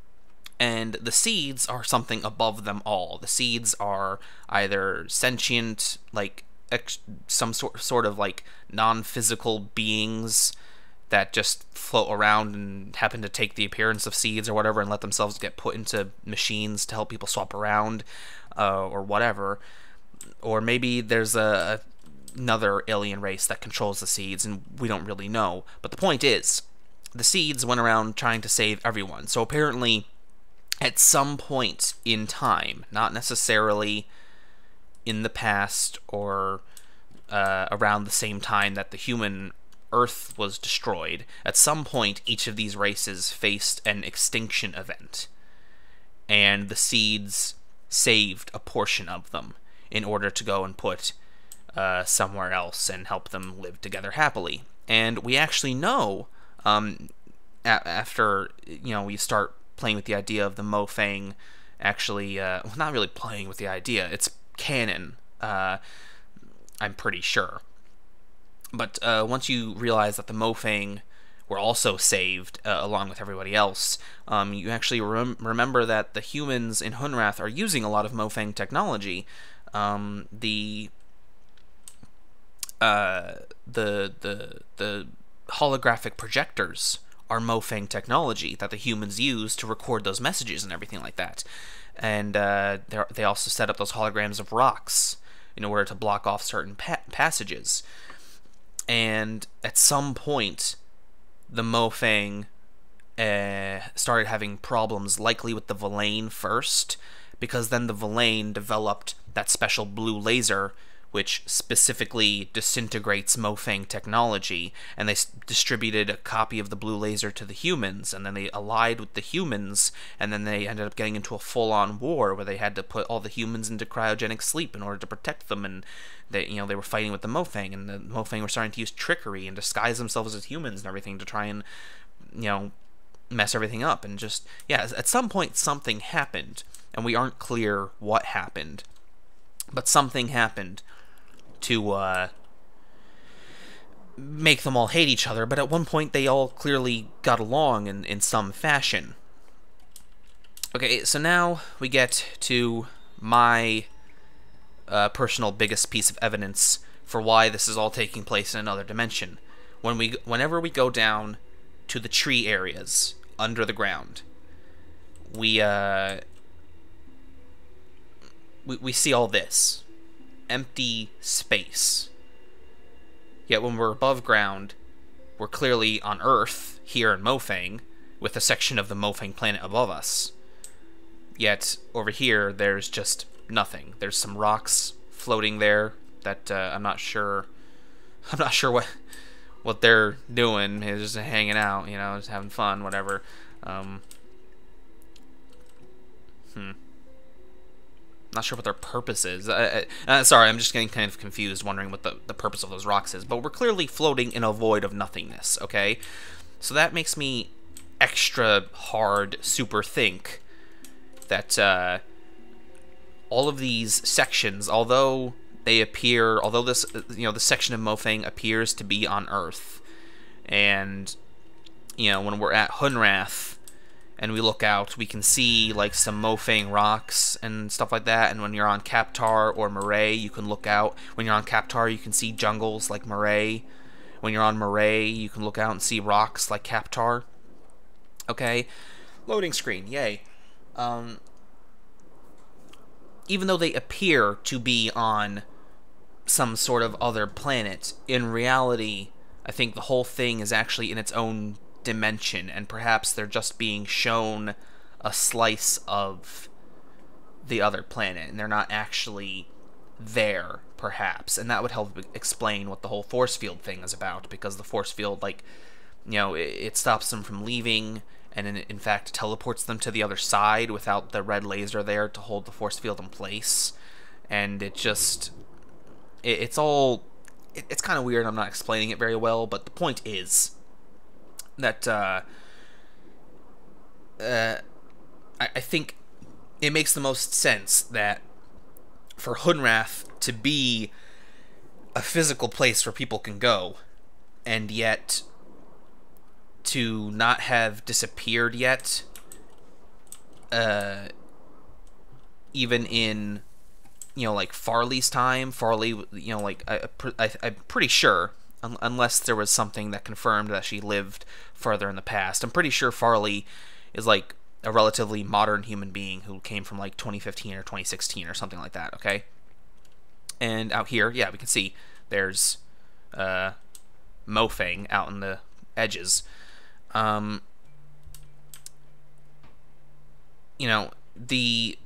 [SPEAKER 1] And the seeds are something above them all. The seeds are either sentient, like ex some sort sort of like non-physical beings that just float around and happen to take the appearance of seeds or whatever and let themselves get put into machines to help people swap around, uh, or whatever. Or maybe there's a another alien race that controls the seeds and we don't really know. But the point is, the seeds went around trying to save everyone. So apparently, at some point in time, not necessarily in the past or uh, around the same time that the human Earth was destroyed, at some point each of these races faced an extinction event, and the seeds saved a portion of them in order to go and put uh, somewhere else and help them live together happily. And we actually know, um, a after, you know, we start playing with the idea of the Mofang actually, uh, well, not really playing with the idea, it's canon, uh, I'm pretty sure. But uh, once you realize that the Mofang were also saved uh, along with everybody else, um, you actually rem remember that the humans in Hunrath are using a lot of Mofang technology. Um, the, uh, the, the, the holographic projectors are Mofang technology that the humans use to record those messages and everything like that. And uh, they also set up those holograms of rocks in order to block off certain pa passages. And at some point, the Mofang uh, started having problems, likely with the Villain first, because then the Villain developed that special blue laser, which specifically disintegrates Mofang technology, and they s distributed a copy of the blue laser to the humans, and then they allied with the humans, and then they ended up getting into a full-on war where they had to put all the humans into cryogenic sleep in order to protect them, and they, you know, they were fighting with the Mofang, and the Mofang were starting to use trickery and disguise themselves as humans and everything to try and, you know, mess everything up. And just, yeah, at some point something happened, and we aren't clear what happened, but something happened to uh, make them all hate each other, but at one point they all clearly got along in, in some fashion. Okay, so now we get to my uh, personal biggest piece of evidence for why this is all taking place in another dimension. When we, whenever we go down to the tree areas under the ground, we, uh, we, we see all this. Empty space. Yet when we're above ground, we're clearly on Earth, here in Mofang, with a section of the Mofang planet above us. Yet over here, there's just nothing. There's some rocks floating there that uh, I'm not sure. I'm not sure what what they're doing. They're just hanging out, you know, just having fun, whatever. Um, hmm. Not sure what their purpose is. Uh, uh, sorry, I'm just getting kind of confused, wondering what the, the purpose of those rocks is. But we're clearly floating in a void of nothingness, okay? So that makes me extra hard super think that uh, all of these sections, although they appear, although this, you know, the section of Mofang appears to be on Earth, and, you know, when we're at Hunrath, and we look out, we can see like some Mofang rocks and stuff like that. And when you're on Kaptar or Murray, you can look out. When you're on Kaptar, you can see jungles like Murray. When you're on Murray, you can look out and see rocks like Kaptar. Okay, loading screen, yay. Um, even though they appear to be on some sort of other planet, in reality, I think the whole thing is actually in its own dimension, and perhaps they're just being shown a slice of the other planet, and they're not actually there, perhaps. And that would help explain what the whole force field thing is about, because the force field, like, you know, it, it stops them from leaving, and in, in fact teleports them to the other side without the red laser there to hold the force field in place. And it just, it, it's all, it, it's kind of weird. I'm not explaining it very well, but the point is that uh, uh, I, I think it makes the most sense that for Hunrath to be a physical place where people can go, and yet to not have disappeared yet, uh, even in, you know, like Farley's time, Farley, you know, like, I, I, I'm pretty sure, unless there was something that confirmed that she lived further in the past. I'm pretty sure Farley is like a relatively modern human being who came from like twenty fifteen or twenty sixteen or something like that, okay? And out here, yeah, we can see there's uh, Mofang out in the edges. Um, you know, the...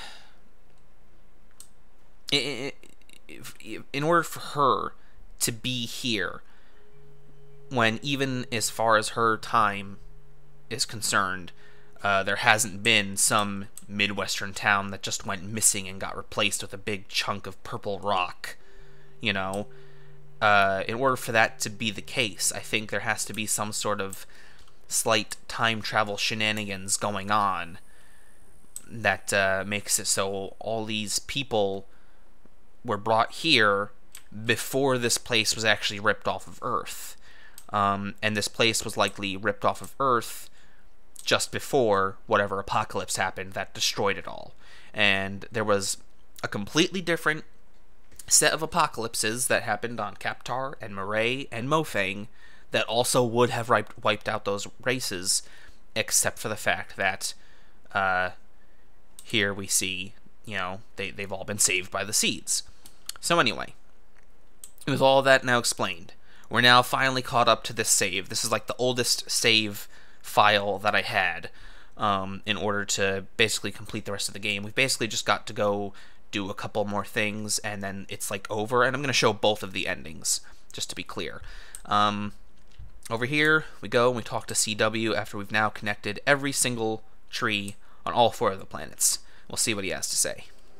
[SPEAKER 1] in order for her to be here, when even as far as her time is concerned, uh, there hasn't been some Midwestern town that just went missing and got replaced with a big chunk of purple rock, you know, uh, in order for that to be the case, I think there has to be some sort of slight time travel shenanigans going on that uh, makes it so all these people were brought here before this place was actually ripped off of Earth. Um, and this place was likely ripped off of Earth just before whatever apocalypse happened that destroyed it all. And there was a completely different set of apocalypses that happened on Kaptar and Murray and Mofang that also would have wiped out those races, except for the fact that uh, here we see, you know, they, they've all been saved by the seeds. So anyway, with all that now explained, we're now finally caught up to this save. This is like the oldest save file that I had um, in order to basically complete the rest of the game. We've basically just got to go do a couple more things, and then it's like over, and I'm going to show both of the endings, just to be clear. Um, over here, we go and we talk to C W after we've now connected every single tree on all four of the planets. We'll see what he has to say.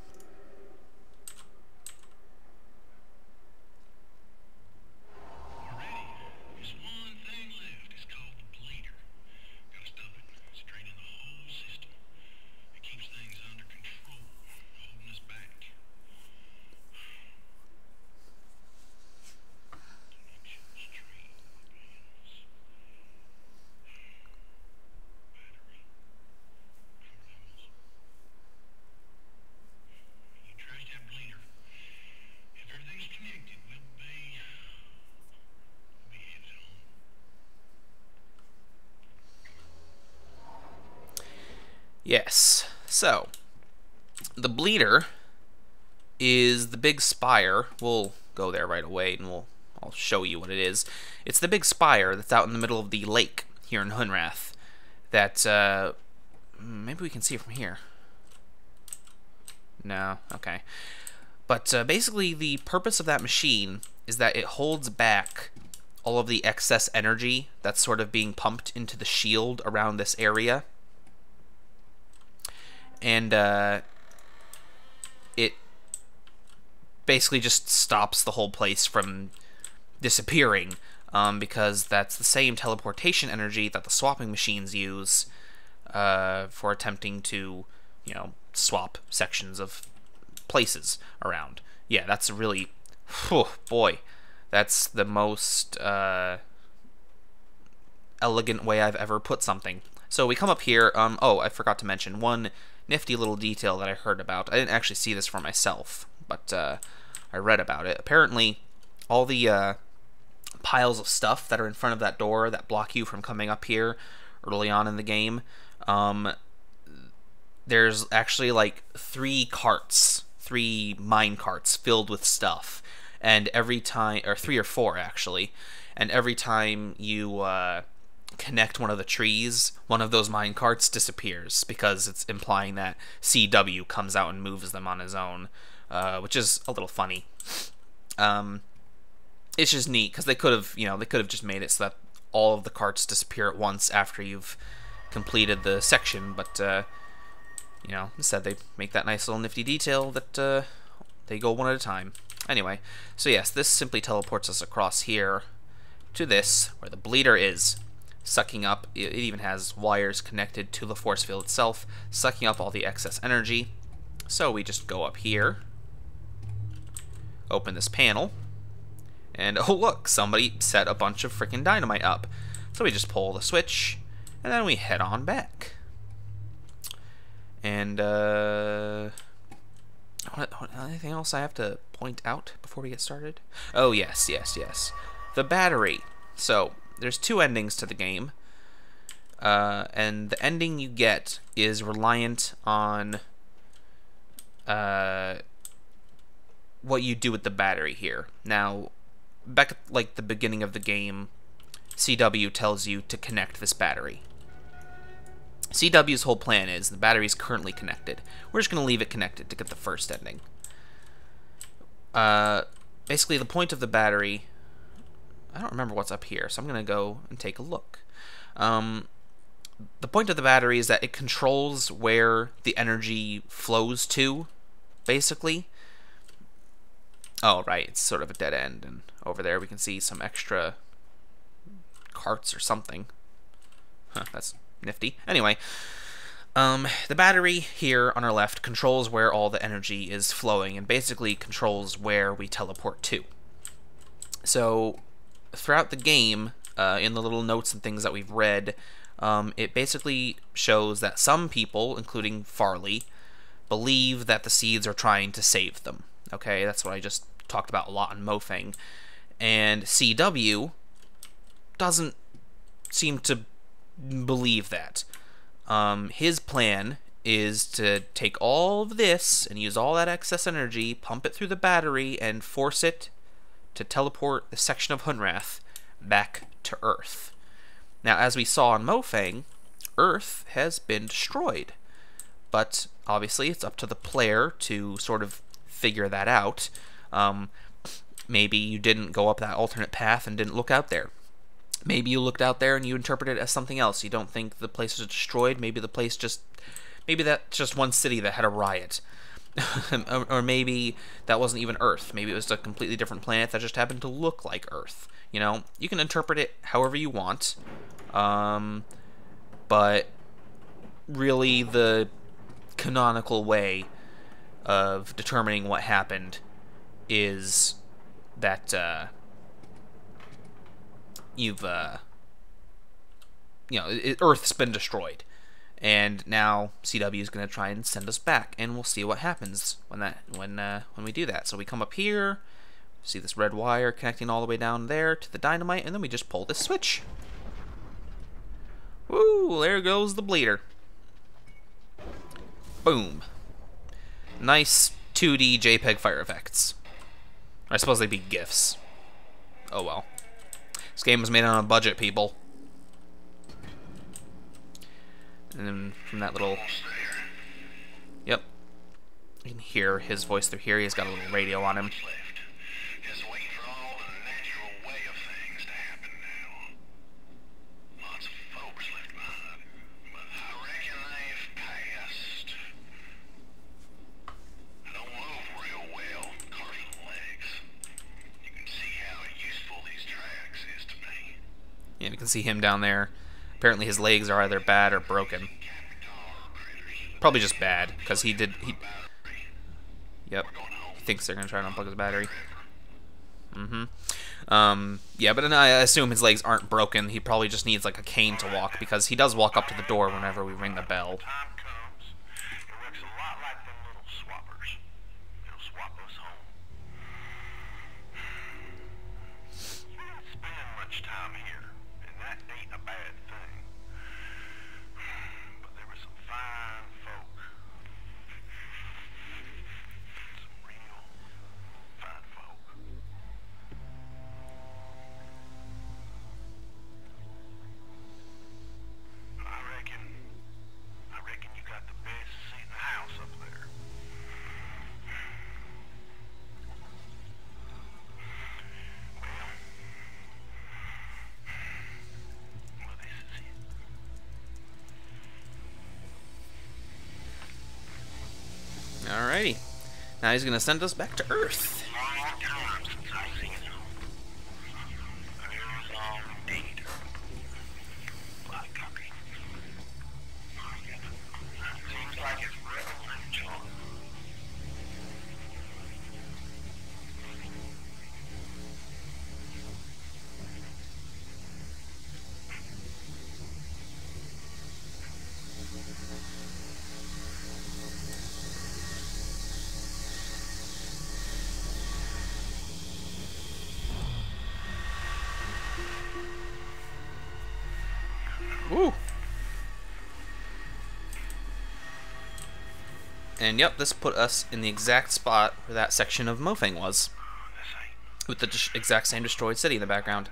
[SPEAKER 1] Yes, so the bleeder is the big spire. We'll go there right away and we'll I'll show you what it is. It's the big spire that's out in the middle of the lake here in Hunrath. That uh, maybe we can see it from here. No, okay. But uh, basically the purpose of that machine is that it holds back all of the excess energy that's sort of being pumped into the shield around this area. And uh, it basically just stops the whole place from disappearing, um, because that's the same teleportation energy that the swapping machines use uh, for attempting to, you know, swap sections of places around. Yeah, that's really, whew, boy, that's the most uh, elegant way I've ever put something. So we come up here. Um, oh, I forgot to mention one nifty little detail that I heard about. I didn't actually see this for myself, but uh, I read about it. Apparently, all the uh, piles of stuff that are in front of that door that block you from coming up here early on in the game, um, there's actually like three carts, three mine carts filled with stuff, and every time, or three or four actually, and every time you uh, connect one of the trees, one of those mine carts disappears, because it's implying that C W comes out and moves them on his own, uh, which is a little funny. Um, it's just neat because they could have, you know, they could have just made it so that all of the carts disappear at once after you've completed the section, but uh, you know, instead they make that nice little nifty detail that uh, they go one at a time. Anyway, so yes, this simply teleports us across here to this, where the bleeder is. Sucking up, it even has wires connected to the force field itself, sucking up all the excess energy. So we just go up here, open this panel, and oh look, somebody set a bunch of freaking dynamite up. So we just pull the switch, and then we head on back. And, uh... What, what, anything else I have to point out before we get started? Oh, yes, yes, yes. The battery. So, there's two endings to the game, uh, and the ending you get is reliant on uh, what you do with the battery here. Now, back at like the beginning of the game, C W tells you to connect this battery. C W's whole plan is the battery is currently connected. We're just going to leave it connected to get the first ending. Uh, basically, the point of the battery... I don't remember what's up here, so I'm going to go and take a look. Um, the point of the battery is that it controls where the energy flows to, basically. Oh, right, it's sort of a dead end, and over there we can see some extra carts or something. Huh, that's nifty. Anyway, um, the battery here on our left controls where all the energy is flowing, and basically controls where we teleport to. So throughout the game, uh, in the little notes and things that we've read, um, it basically shows that some people, including Farley, believe that the seeds are trying to save them. Okay, that's what I just talked about a lot in Mofang. And C W doesn't seem to believe that. Um, his plan is to take all of this and use all that excess energy, pump it through the battery, and force it to teleport the section of Hunrath back to Earth. Now, as we saw on Mofang, Earth has been destroyed. But obviously, it's up to the player to sort of figure that out. Um, maybe you didn't go up that alternate path and didn't look out there. Maybe you looked out there and you interpreted it as something else. You don't think the place was destroyed. Maybe the place just... Maybe that's just one city that had a riot. or, or maybe that wasn't even Earth. Maybe it was a completely different planet that just happened to look like Earth. You know, you can interpret it however you want. Um, but really the canonical way of determining what happened is that uh, you've, uh, you know, it, Earth's been destroyed. And now C W is going to try and send us back, and we'll see what happens when that when uh, when we do that. So we come up here, see this red wire connecting all the way down there to the dynamite, and then we just pull this switch. Woo! There goes the bleeder. Boom. Nice two D JPEG fire effects. I suppose they'd be GIFs. Oh well. This game was made on a budget, people. And then from that little... Yep. You can hear his voice through here. He's got a little radio on him. Yeah, you can see him down there. Apparently his legs are either bad or broken. Probably just bad, because he did... he. Yep. He thinks they're going to try to unplug his battery. Mm-hmm. Um, yeah, but then I assume his legs aren't broken. He probably just needs, like, a cane to walk, because he does walk up to the door whenever we ring the bell. Alrighty. Now he's going to send us back to Earth. Woo! And yep, this put us in the exact spot where that section of Mofang was, with the exact same destroyed city in the background.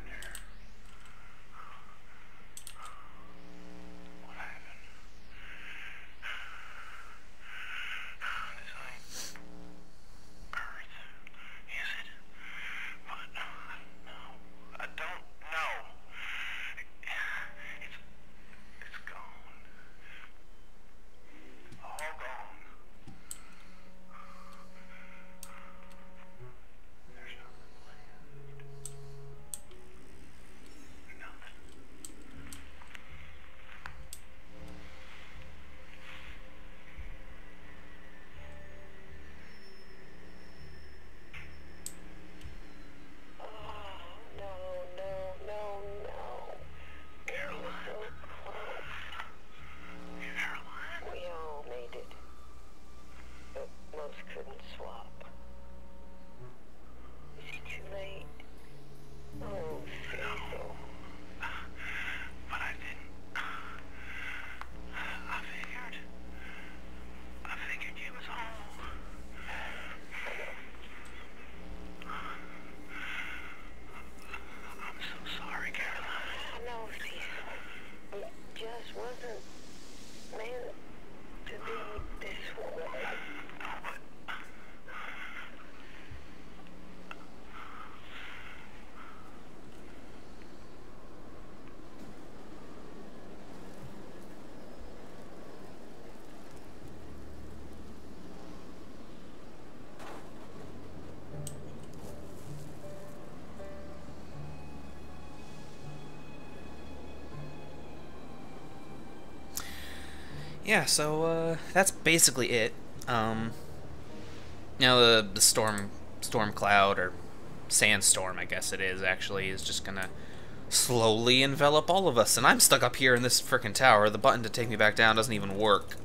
[SPEAKER 1] yeah, so uh, that's basically it. Um, you know, the the storm storm cloud or sandstorm, I guess it is actually, is just gonna slowly envelop all of us, and I'm stuck up here in this frickin' tower. The button to take me back down doesn't even work.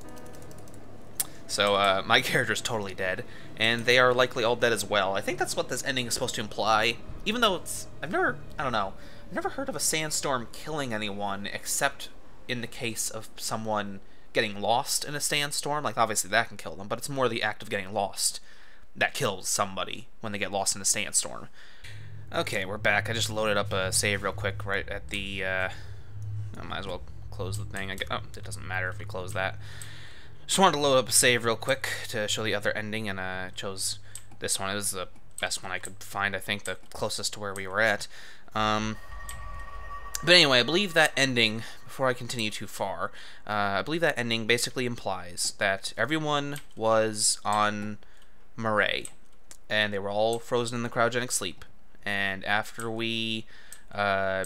[SPEAKER 1] So uh, my character's totally dead, and they are likely all dead as well. I think that's what this ending is supposed to imply, even though it's, I've never, I don't know, I've never heard of a sandstorm killing anyone except in the case of someone getting lost in a sandstorm. Like, obviously that can kill them, but it's more the act of getting lost that kills somebody when they get lost in a sandstorm. Okay, we're back. I just loaded up a save real quick right at the, uh, I might as well close the thing. I get, oh, it doesn't matter if we close that. Just wanted to load up a save real quick to show the other ending, and I uh, chose this one. It was the best one I could find, I think, the closest to where we were at. Um, but anyway, I believe that ending, before I continue too far, uh, I believe that ending basically implies that everyone was on Murray, and they were all frozen in the cryogenic sleep. And after we uh,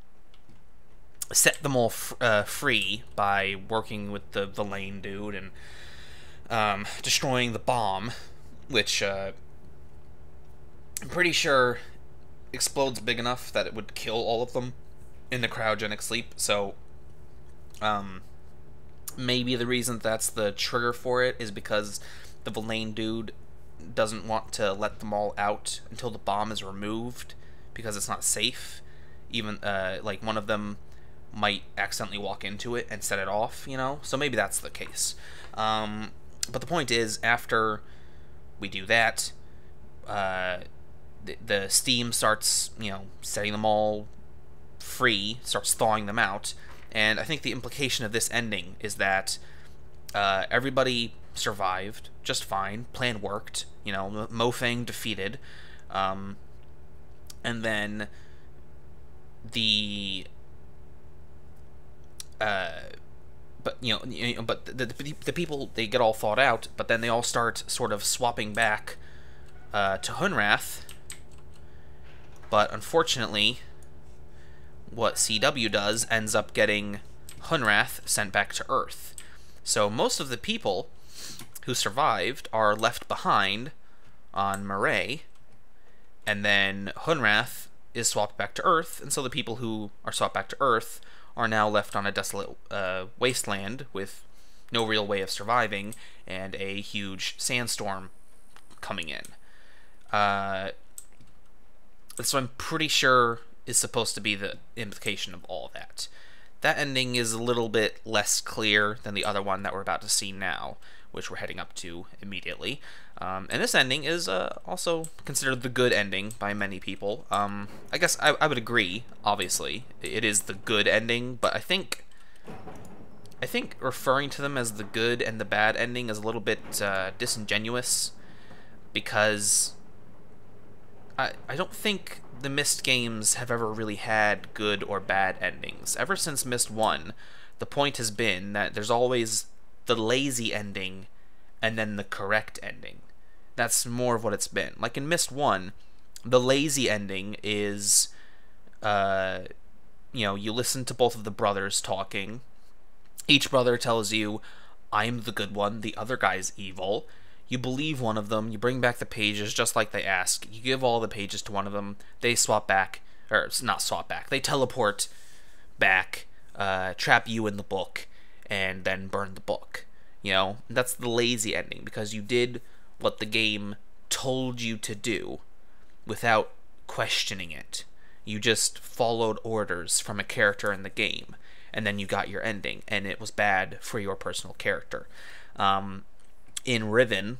[SPEAKER 1] set them all f uh, free by working with the villain dude and um, destroying the bomb, which uh, I'm pretty sure explodes big enough that it would kill all of them in the cryogenic sleep. So um, maybe the reason that's the trigger for it is because the villain dude doesn't want to let them all out until the bomb is removed because it's not safe. Even uh, like one of them might accidentally walk into it and set it off, you know? So maybe that's the case. Um, but the point is, after we do that, uh, the, the steam starts, you know, setting them all free, starts thawing them out, and I think the implication of this ending is that uh, everybody survived just fine, plan worked, you know, Mofang defeated, um, and then the Uh, but you know, you know, but the, the the people, they get all thawed out, but then they all start sort of swapping back uh, to Hunrath. But unfortunately, what C W does ends up getting Hunrath sent back to Earth. So most of the people who survived are left behind on Murray, and then Hunrath is swapped back to Earth, and so the people who are swapped back to Earth are now left on a desolate uh, wasteland with no real way of surviving and a huge sandstorm coming in. Uh, so I'm pretty sure is supposed to be the implication of all that. That ending is a little bit less clear than the other one that we're about to see now, which we're heading up to immediately. Um, and this ending is uh, also considered the good ending by many people. Um, I guess I, I would agree, obviously. It is the good ending, but I think I think referring to them as the good and the bad ending is a little bit uh, disingenuous, because I, I don't think the Myst games have ever really had good or bad endings. Ever since Myst one, the point has been that there's always the lazy ending and then the correct ending. That's more of what it's been. Like in Myst one, the lazy ending is, uh, you know, you listen to both of the brothers talking. Each brother tells you, I'm the good one, the other guy's evil. You believe one of them, you bring back the pages just like they ask, you give all the pages to one of them, they swap back, or not swap back, they teleport back, uh, trap you in the book, and then burn the book. You know, that's the lazy ending, because you did what the game told you to do without questioning it. You just followed orders from a character in the game, and then you got your ending, and it was bad for your personal character. Um, in Riven,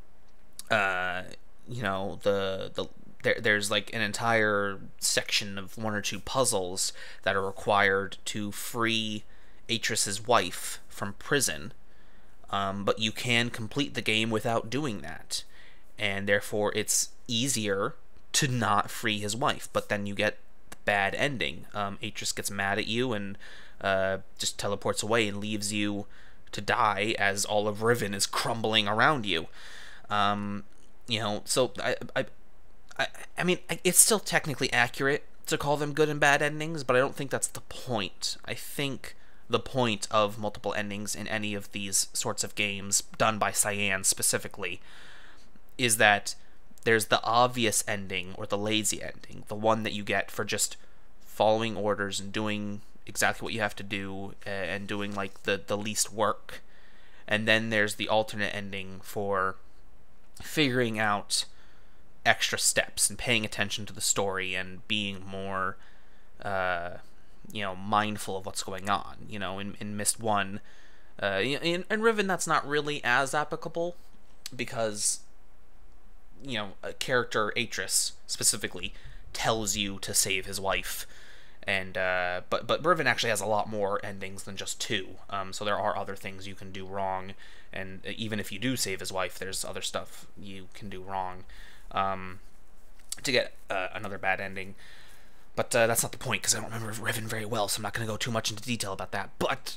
[SPEAKER 1] uh, you know, the the there, there's like an entire section of one or two puzzles that are required to free Atris's wife from prison. Um, but you can complete the game without doing that, and therefore it's easier to not free his wife. But then you get the bad ending. Um, Atris gets mad at you and uh, just teleports away and leaves you to die as all of Riven is crumbling around you. Um, you know, so I, I, I, I mean, it's still technically accurate to call them good and bad endings, but I don't think that's the point. I think the point of multiple endings in any of these sorts of games done by Cyan specifically, is that there's the obvious ending or the lazy ending, the one that you get for just following orders and doing exactly what you have to do and doing like the, the least work. And then there's the alternate ending for figuring out extra steps and paying attention to the story and being more uh, you know, mindful of what's going on. You know, in, in Myst one, uh, in, in Riven that's not really as applicable, because, you know, a character, Atris, specifically, tells you to save his wife, and, uh, but, but Riven actually has a lot more endings than just two, um, so there are other things you can do wrong, and even if you do save his wife, there's other stuff you can do wrong, um, to get uh, another bad ending. But uh, that's not the point, because I don't remember Riven very well, so I'm not going to go too much into detail about that. But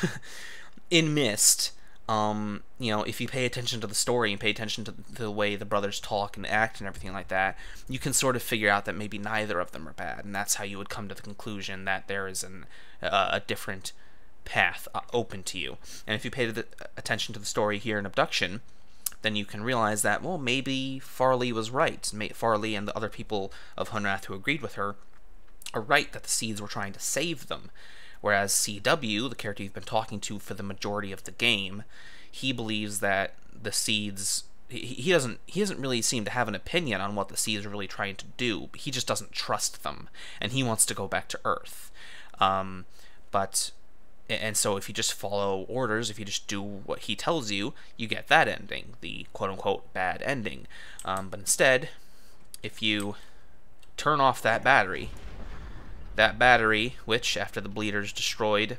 [SPEAKER 1] in Myst, um, you know, if you pay attention to the story and pay attention to the way the brothers talk and act and everything like that, you can sort of figure out that maybe neither of them are bad, and that's how you would come to the conclusion that there is an, uh, a different path uh, open to you. And if you pay the, attention to the story here in Obduction, then you can realize that, well, maybe Farley was right. Farley and the other people of Hunrath who agreed with her are right that the seeds were trying to save them. Whereas C W, the character you've been talking to for the majority of the game, he believes that the seeds, he, he doesn't he doesn't really seem to have an opinion on what the seeds are really trying to do. He just doesn't trust them, and he wants to go back to Earth. Um, but and so if you just follow orders, if you just do what he tells you, you get that ending, the quote-unquote bad ending. Um, but instead, if you turn off that battery, that battery, which, after the bleeder's destroyed,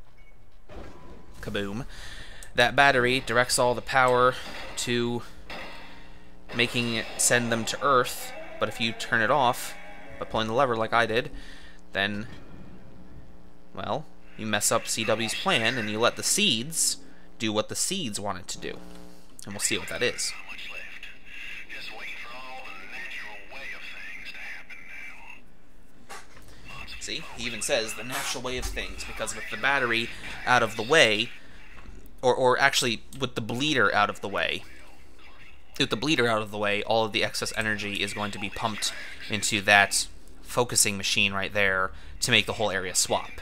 [SPEAKER 1] kaboom, that battery directs all the power to making it send them to Earth, but if you turn it off by pulling the lever like I did, then, well, you mess up C W's plan and you let the seeds do what the seeds wanted to do. And we'll see what that is. See, he even says the natural way of things, because with the battery out of the way, or, or actually with the bleeder out of the way, with the bleeder out of the way, all of the excess energy is going to be pumped into that focusing machine right there to make the whole area swap.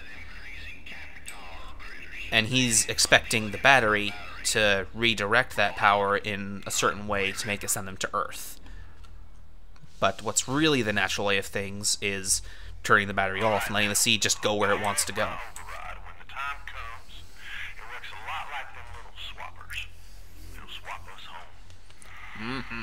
[SPEAKER 1] And he's expecting the battery to redirect that power in a certain way to make it send them to Earth. But what's really the natural way of things is turning the battery off and letting the seed just go where it wants to go. Mm-hmm.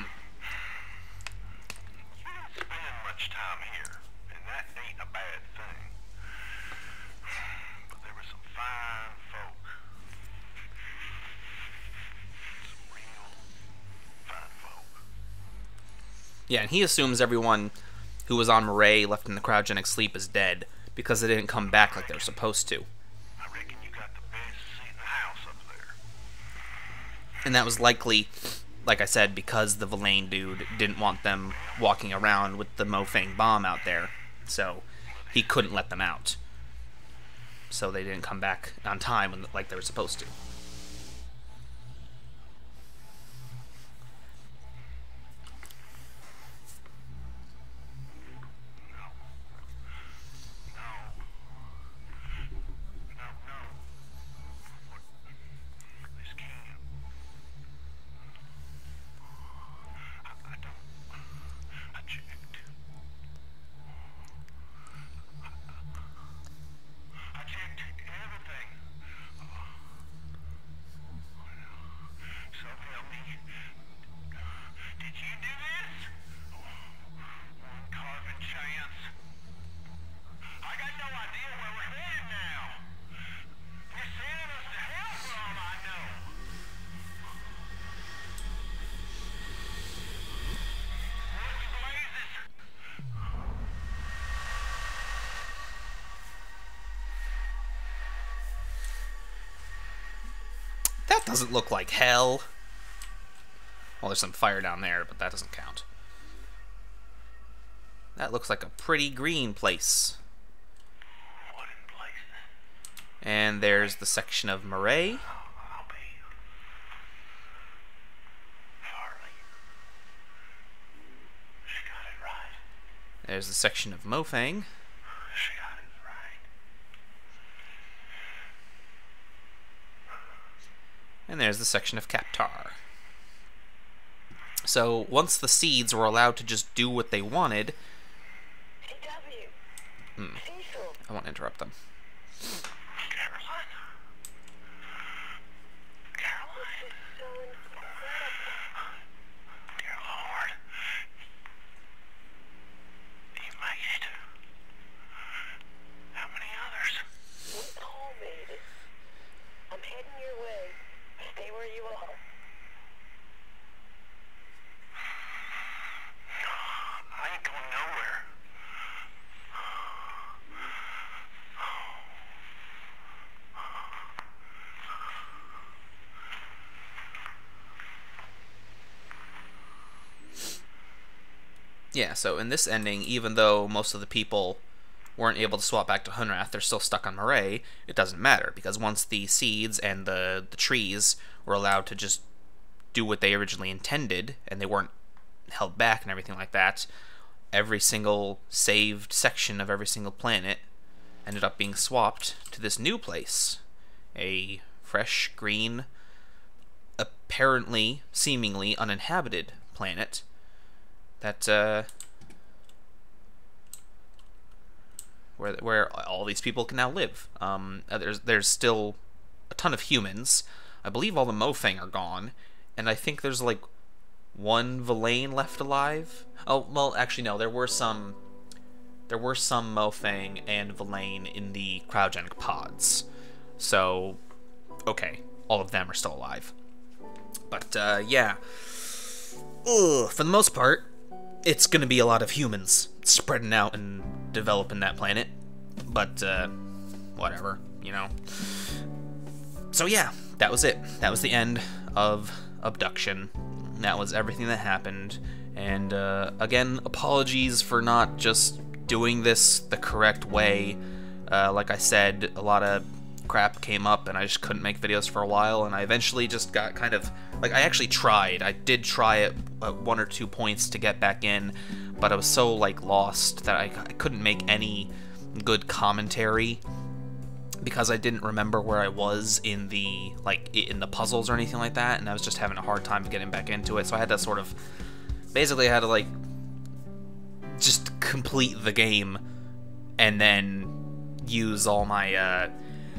[SPEAKER 1] Yeah, and he assumes everyone who was on Murray left in the cryogenic sleep is dead because they didn't come back like they were supposed to.
[SPEAKER 2] I reckon you got the best seat in the house up there.
[SPEAKER 1] And that was likely, like I said, because the Villain dude didn't want them walking around with the Mofang bomb out there, so he couldn't let them out. So they didn't come back on time like they were supposed to. That doesn't look like hell. Well, there's some fire down there, but that doesn't count. That looks like a pretty green place.
[SPEAKER 2] What in place?
[SPEAKER 1] And there's the section of Murray.
[SPEAKER 2] I'll be. Farley. She got it right.
[SPEAKER 1] There's the section of Mofang.
[SPEAKER 2] She got it right.
[SPEAKER 1] And there's the section of Kaptar. So once the seeds were allowed to just do what they wanted...
[SPEAKER 3] C W.
[SPEAKER 1] Hmm,
[SPEAKER 3] Cecil.
[SPEAKER 1] I won't interrupt them.
[SPEAKER 2] Caroline. Caroline.
[SPEAKER 3] This is so incredible.
[SPEAKER 2] Dear Lord. You Myst. How many others?
[SPEAKER 3] We all made it. I'm heading your way. Stay where you are.
[SPEAKER 2] I ain't going nowhere.
[SPEAKER 1] Yeah, so in this ending, even though most of the people weren't able to swap back to Hunrath, they're still stuck on Murray, it doesn't matter, because once the seeds and the, the trees were allowed to just do what they originally intended, and they weren't held back and everything like that, every single saved section of every single planet ended up being swapped to this new place. A fresh, green, apparently, seemingly uninhabited planet that, uh, where where all these people can now live. Um, uh, there's there's still a ton of humans. I believe all the Mofang are gone, and I think there's like one Villain left alive. Oh well, actually no, there were some. There were some Mofang and Villain in the cryogenic pods, so okay, all of them are still alive. But uh, yeah, ugh, for the most part, it's gonna be a lot of humans spreading out and developing that planet, but uh, whatever, you know. So yeah, that was it. That was the end of Obduction. That was everything that happened, and uh, again, apologies for not just doing this the correct way. Uh, like I said, a lot of crap came up, and I just couldn't make videos for a while, and I eventually just got kind of, like, I actually tried. I did try it at one or two points to get back in, but I was so, like, lost that I, I couldn't make any good commentary because I didn't remember where I was in the, like, in the puzzles or anything like that, and I was just having a hard time getting back into it, so I had to sort of, basically I had to, like, just complete the game and then use all my, uh,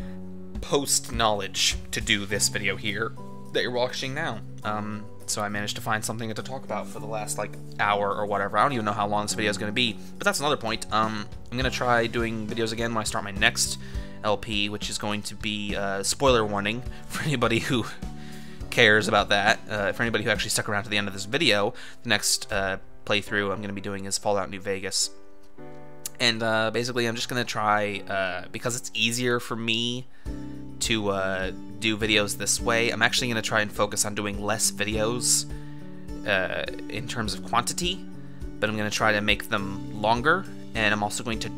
[SPEAKER 1] post knowledge to do this video here that you're watching now. Um, so I managed to find something to talk about for the last like hour or whatever. I don't even know how long this video is going to be, but that's another point. Um, I'm going to try doing videos again when I start my next L P, which is going to be uh, spoiler warning for anybody who cares about that. Uh, for anybody who actually stuck around to the end of this video, the next uh, playthrough I'm going to be doing is Fallout New Vegas. And uh, basically I'm just going to try, uh, because it's easier for me to uh, do videos this way, I'm actually going to try and focus on doing less videos uh, in terms of quantity, but I'm going to try to make them longer, and I'm also going to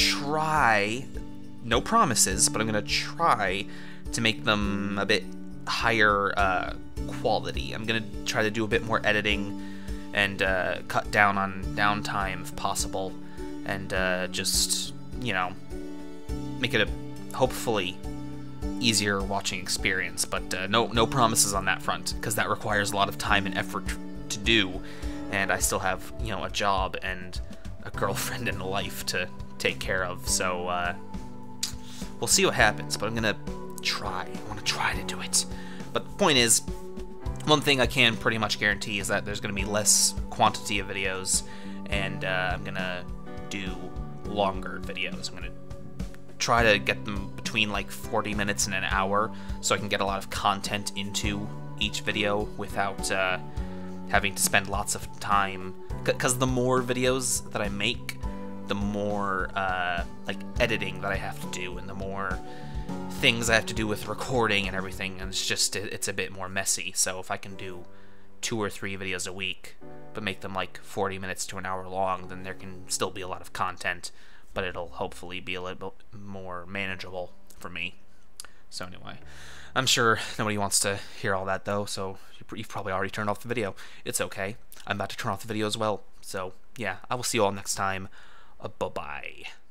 [SPEAKER 1] try, no promises, but I'm going to try to make them a bit higher uh, quality. I'm going to try to do a bit more editing and uh, cut down on downtime if possible, and uh, just, you know, make it a hopefully easier watching experience, but uh, no no promises on that front, because that requires a lot of time and effort to do, and I still have, you know, a job and a girlfriend and a life to take care of, so uh, we'll see what happens, but I'm gonna try. I want to try to do it. But the point is, one thing I can pretty much guarantee is that there's gonna be less quantity of videos, and uh, I'm gonna do longer videos. I'm gonna try to get them between like forty minutes and an hour, so I can get a lot of content into each video without uh, having to spend lots of time. Because the more videos that I make, the more uh, like editing that I have to do, and the more things I have to do with recording and everything, and it's just it's a bit more messy. So if I can do two or three videos a week, but make them like forty minutes to an hour long, then there can still be a lot of content, but it'll hopefully be a little bit more manageable for me. So anyway, I'm sure nobody wants to hear all that though, so you've probably already turned off the video. It's okay. I'm about to turn off the video as well. So yeah, I will see you all next time. Uh, bye-bye.